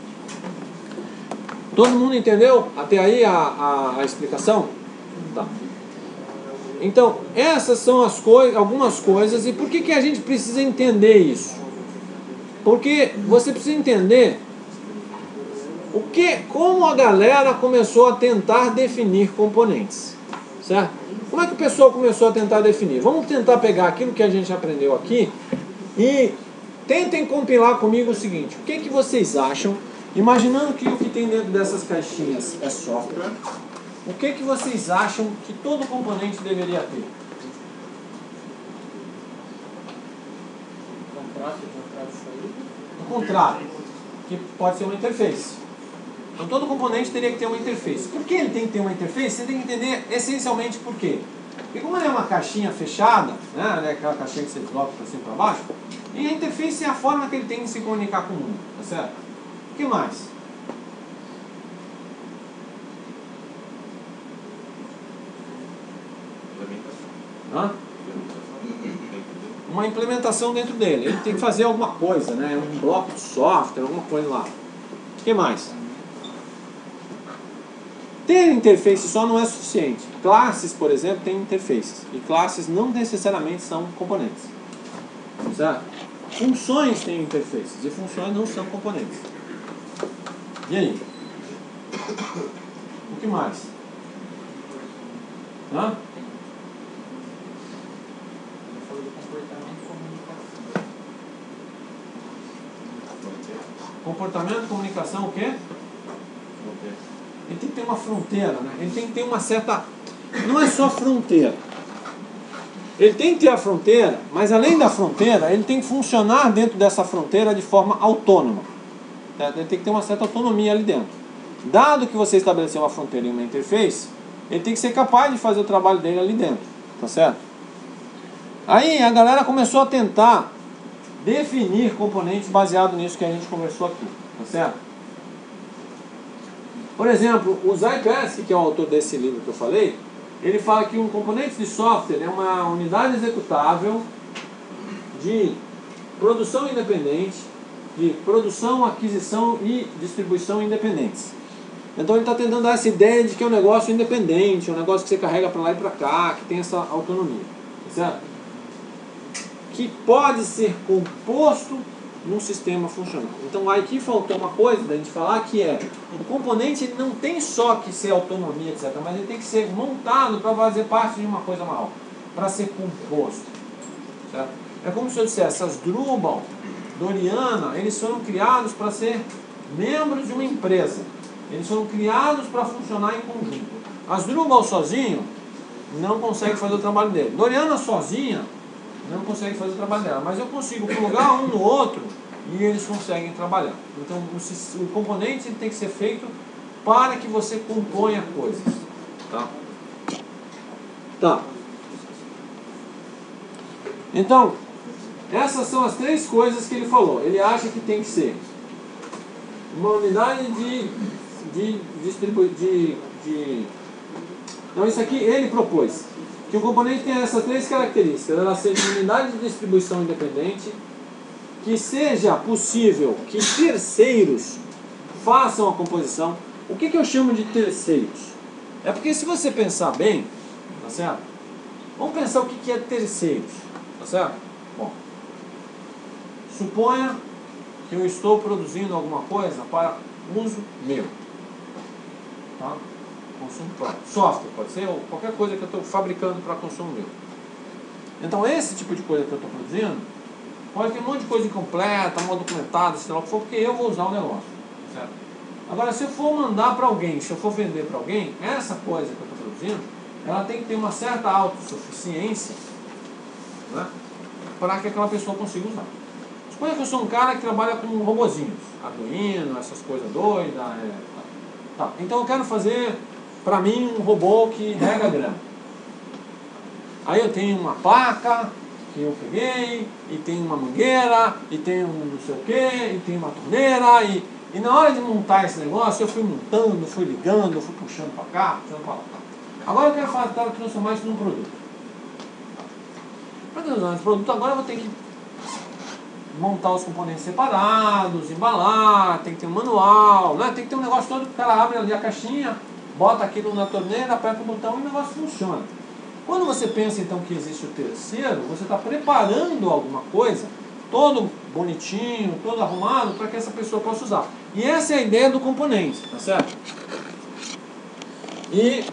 Speaker 1: Todo mundo entendeu até aí a, a, a explicação? Tá. Então, essas são as coi- algumas coisas. E por que, que a gente precisa entender isso? Porque você precisa entender o que, como a galera começou a tentar definir componentes. Certo? Como é que o pessoal começou a tentar definir? Vamos tentar pegar aquilo que a gente aprendeu aqui e tentem compilar comigo o seguinte. O que, que vocês acham? Imaginando que o que tem dentro dessas caixinhas é software, o que, que vocês acham que todo componente deveria ter?
Speaker 4: Contrato, contrato de saída.
Speaker 1: Um contrato, que pode ser uma interface. Então todo componente teria que ter uma interface. Por que ele tem que ter uma interface? Você tem que entender essencialmente por quê. Porque como ele é uma caixinha fechada, né, aquela caixinha que você desloca para cima e para baixo, e a interface é a forma que ele tem de se comunicar com o mundo, tá certo? O que mais? Hã? Uma implementação dentro dele. Ele tem que fazer alguma coisa, né? Um bloco de software, alguma coisa lá. O que mais? Ter interface só não é suficiente. Classes, por exemplo, têm interfaces. E classes não necessariamente são componentes. Certo? Funções têm interfaces. E funções não são componentes. E aí? O que mais? Hã? Comportamento, comunicação, o quê? Ele tem que ter uma fronteira, né? Ele tem que ter uma certa... Não é só fronteira. Ele tem que ter a fronteira, mas além da fronteira, ele tem que funcionar dentro dessa fronteira de forma autônoma. Ele tem que ter uma certa autonomia ali dentro. Dado que você estabeleceu uma fronteira em uma interface, ele tem que ser capaz de fazer o trabalho dele ali dentro. Tá certo? Aí a galera começou a tentar definir componentes baseado nisso que a gente conversou aqui. Tá certo? Por exemplo, o Zai Persky, que é o autor desse livro que eu falei, ele fala que um componente de software é uma unidade executável de produção independente, de produção, aquisição e distribuição independentes. Então ele está tentando dar essa ideia de que é um negócio independente, um negócio que você carrega para lá e para cá, que tem essa autonomia, certo? Que pode ser composto num sistema funcional. Então aqui faltou uma coisa da gente falar, que é o componente ele não tem só que ser autonomia, etcétera, mas ele tem que ser montado para fazer parte de uma coisa maior, para ser composto, certo? É como se eu dissesse, as Drupal, Doriana, eles foram criados para ser membros de uma empresa, eles foram criados para funcionar em conjunto. As Drupal sozinho não consegue fazer o trabalho dele, Doriana sozinha não consegue fazer o trabalho dela, mas eu consigo plugar um no outro e eles conseguem trabalhar. Então o, o componente tem que ser feito para que você componha coisas. Tá? Tá. Então, essas são as três coisas que ele falou. Ele acha que tem que ser uma unidade de, de distribuir. De, de... Então isso aqui ele propôs. Que o componente tem essas três características. Ela seja uma unidade de distribuição independente, que seja possível que terceiros façam a composição. O que, que eu chamo de terceiros? É porque se você pensar bem, tá certo? Vamos pensar o que, que é terceiros, tá certo? Bom, suponha que eu estou produzindo alguma coisa para uso meu, tá? Consumo próprio. Software pode ser, ou qualquer coisa que eu estou fabricando para consumo meu. Então esse tipo de coisa que eu estou produzindo pode ter um monte de coisa incompleta, mal documentada, sei lá o que for, porque eu vou usar o negócio, certo? Agora, se eu for mandar para alguém, se eu for vender para alguém, essa coisa que eu estou produzindo, ela tem que ter uma certa autossuficiência, né, para que aquela pessoa consiga usar. Suponha que eu sou um cara que trabalha com robozinhos, Arduino, essas coisas doidas, é, tá. Tá. Então eu quero fazer para mim um robô que rega grama. Aí eu tenho uma placa que eu peguei, e tem uma mangueira, e tem um não sei o que, e tem uma torneira, e, e na hora de montar esse negócio eu fui montando, fui ligando, fui puxando para cá, puxando para lá. Agora eu quero fazer, transformar isso num produto. Para transformar esse produto, agora eu vou ter que montar os componentes separados, embalar, tem que ter um manual, né? Tem que ter um negócio todo que o cara abre ali a caixinha, bota aquilo na torneira, aperta o botão e o negócio funciona. Quando você pensa então que existe o terceiro, você está preparando alguma coisa, todo bonitinho, todo arrumado, para que essa pessoa possa usar. E essa é a ideia do componente, tá certo? E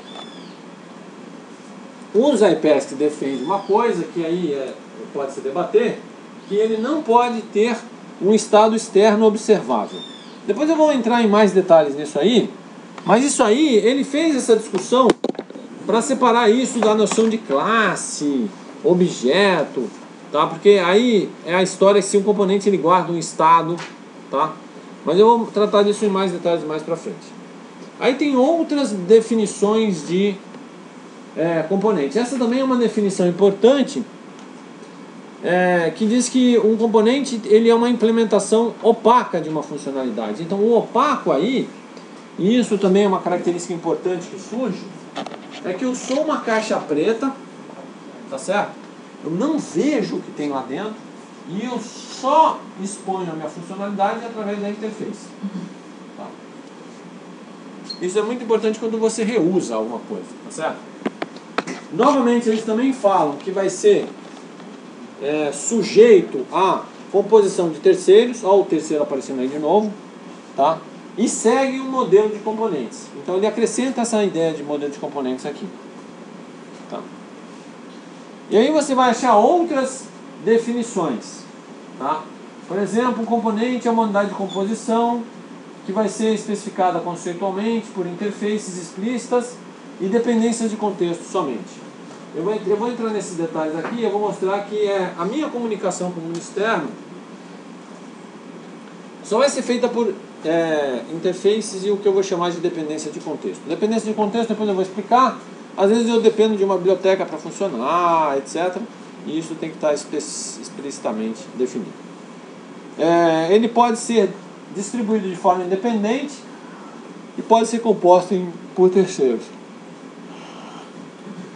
Speaker 1: o Zyperski defende uma coisa que aí é, pode se debater, que ele não pode ter um estado externo observável. Depois eu vou entrar em mais detalhes nisso aí, mas isso aí, ele fez essa discussão para separar isso da noção de classe, objeto, tá? Porque aí é a história se um componente ele guarda um estado, tá? Mas eu vou tratar disso em mais detalhes mais para frente. Aí tem outras definições de é, componentes. Essa também é uma definição importante, é, que diz que um componente ele é uma implementação opaca de uma funcionalidade. Então o opaco aí, e isso também é uma característica importante que surge, é que eu sou uma caixa preta, tá certo? Eu não vejo o que tem lá dentro e eu só exponho a minha funcionalidade através da interface. Tá? Isso é muito importante quando você reusa alguma coisa, tá certo? Novamente, eles também falam que vai ser é, sujeito à composição de terceiros, olha o terceiro aparecendo aí de novo, tá? E segue um modelo de componentes. Então ele acrescenta essa ideia de modelo de componentes aqui. Tá? E aí você vai achar outras definições. Tá? Por exemplo, um componente é uma unidade de composição que vai ser especificada conceitualmente por interfaces explícitas e dependências de contexto somente. Eu vou, eu vou entrar nesses detalhes aqui e eu vou mostrar que é, a minha comunicação com o mundo externo só vai ser feita por é, interfaces e o que eu vou chamar de dependência de contexto. Dependência de contexto, depois eu vou explicar. Às vezes eu dependo de uma biblioteca para funcionar, etcétera. E isso tem que estar explicitamente definido. É, ele pode ser distribuído de forma independente e pode ser composto em, por terceiros.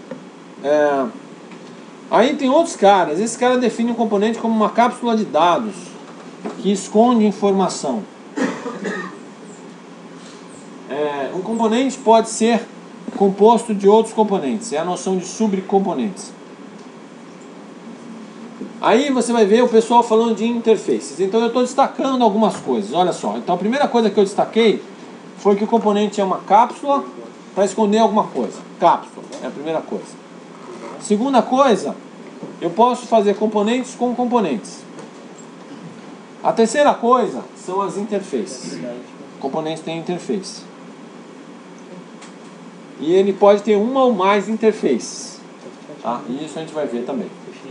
Speaker 1: É... Aí tem outros caras. Esse cara define um componente como uma cápsula de dados que esconde informação. É... Um componente pode ser composto de outros componentes. É a noção de subcomponentes. Aí você vai ver o pessoal falando de interfaces. Então eu estou destacando algumas coisas. Olha só. Então a primeira coisa que eu destaquei foi que o componente é uma cápsula para esconder alguma coisa. Cápsula é a primeira coisa. Segunda coisa, eu posso fazer componentes com componentes. A terceira coisa são as interfaces. Componentes têm interface. E ele pode ter uma ou mais interfaces. Tá? E isso a gente vai ver também.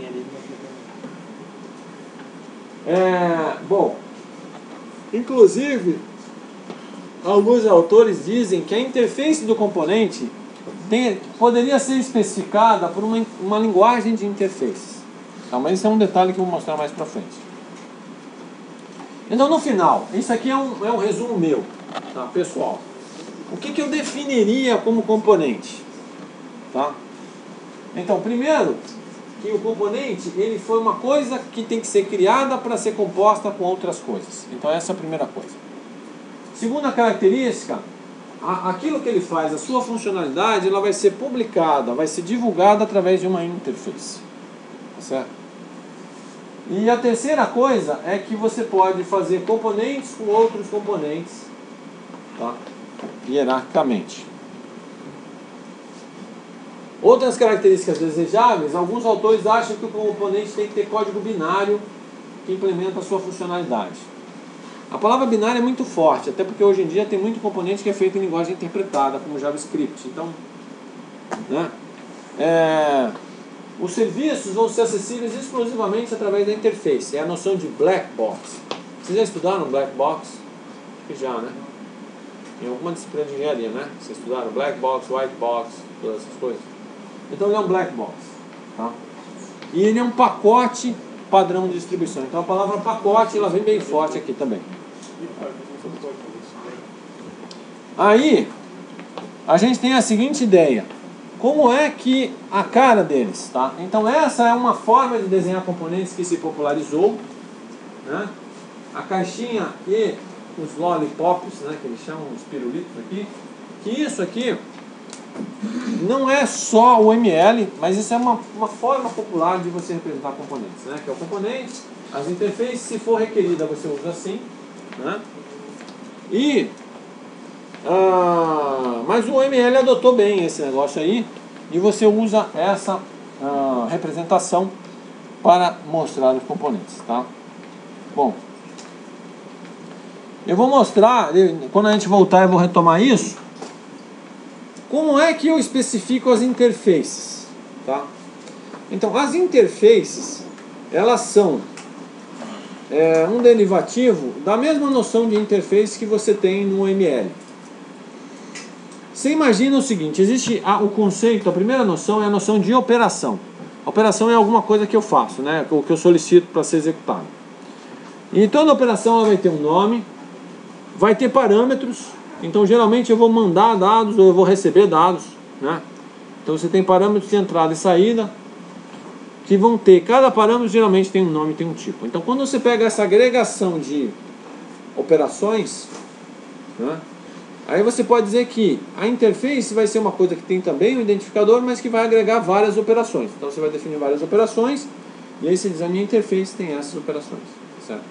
Speaker 1: É, bom, inclusive, alguns autores dizem que a interface do componente tem, poderia ser especificada por uma, uma linguagem de interface. Tá, mas isso é um detalhe que eu vou mostrar mais pra frente. Então, no final, isso aqui é um, é um resumo meu, tá, pessoal. O que, que eu definiria como componente? Tá? Então, primeiro, que o componente ele foi uma coisa que tem que ser criada para ser composta com outras coisas. Então, essa é a primeira coisa. Segunda característica, a, aquilo que ele faz, a sua funcionalidade, ela vai ser publicada, vai ser divulgada através de uma interface. Tá certo? E a terceira coisa é que você pode fazer componentes com outros componentes, tá? Hierarquicamente. Outras características desejáveis, alguns autores acham que o componente tem que ter código binário que implementa a sua funcionalidade. A palavra binário é muito forte, até porque hoje em dia tem muito componente que é feito em linguagem interpretada, como JavaScript. Então, né, é, os serviços vão ser acessíveis exclusivamente através da interface. É a noção de black box. Vocês já estudaram black box? Acho que já, né? Em alguma disciplina de engenharia, né? Vocês estudaram black box, white box, todas essas coisas. Então ele é um black box, tá? E ele é um pacote padrão de distribuição. Então a palavra pacote ela vem bem forte aqui também. Aí a gente tem a seguinte ideia: como é que a cara deles, tá? Então essa é uma forma de desenhar componentes que se popularizou, né? A caixinha e os lollipops, né, que eles chamam os pirulitos aqui, que isso aqui não é só o M L, mas isso é uma, uma forma popular de você representar componentes, né? Que é o componente, as interfaces, se for requerida você usa assim, né? E ah, mas o M L adotou bem esse negócio aí e você usa essa ah, representação para mostrar os componentes, tá? Bom, eu vou mostrar, quando a gente voltar eu vou retomar isso. Como é que eu especifico as interfaces, tá? Então, as interfaces, elas são é, um derivativo da mesma noção de interface que você tem no M L. Você imagina o seguinte, existe a, o conceito, a primeira noção é a noção de operação. A operação é alguma coisa que eu faço, né? O que eu solicito para ser executado. E toda operação ela vai ter um nome, vai ter parâmetros. Então geralmente eu vou mandar dados ou eu vou receber dados, né? Então você tem parâmetros de entrada e saída que vão ter, cada parâmetro geralmente tem um nome, tem um tipo. Então quando você pega essa agregação de operações, né, aí você pode dizer que a interface vai ser uma coisa que tem também um identificador, mas que vai agregar várias operações. Então você vai definir várias operações e aí você diz, a minha interface tem essas operações, certo?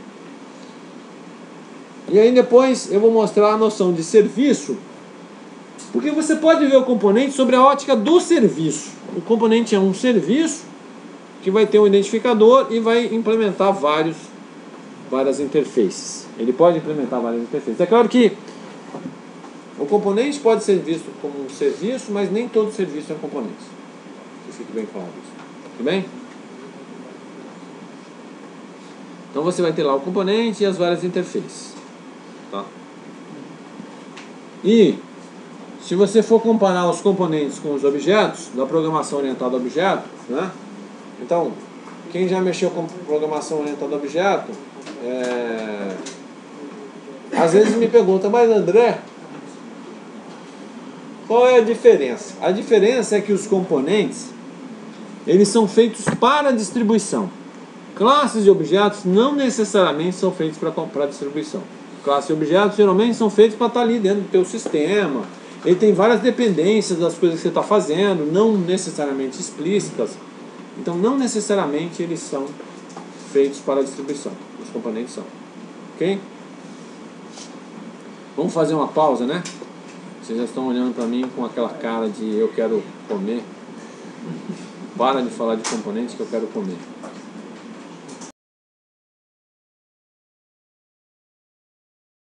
Speaker 1: E aí depois eu vou mostrar a noção de serviço, porque você pode ver o componente sobre a ótica do serviço. O componente é um serviço que vai ter um identificador e vai implementar vários, várias interfaces. Ele pode implementar várias interfaces. É claro que o componente pode ser visto como um serviço, mas nem todo serviço é um componente. Isso fique bem claro. Tudo bem? Então você vai ter lá o componente e as várias interfaces. Tá? E se você for comparar os componentes com os objetos da programação orientada a objeto, né? Então, quem já mexeu com programação orientada a objeto, é... às vezes me pergunta, mas André, qual é a diferença? A diferença é que os componentes eles são feitos para distribuição. Classes de objetos não necessariamente são feitos para para distribuição. Classes de objetos geralmente são feitos para estar ali dentro do teu sistema. Ele tem várias dependências das coisas que você está fazendo, não necessariamente explícitas. Então, não necessariamente eles são feitos para distribuição. Os componentes são. Ok? Vamos fazer uma pausa, né? Vocês já estão olhando para mim com aquela cara de eu quero comer. Para de falar de componentes que eu quero comer.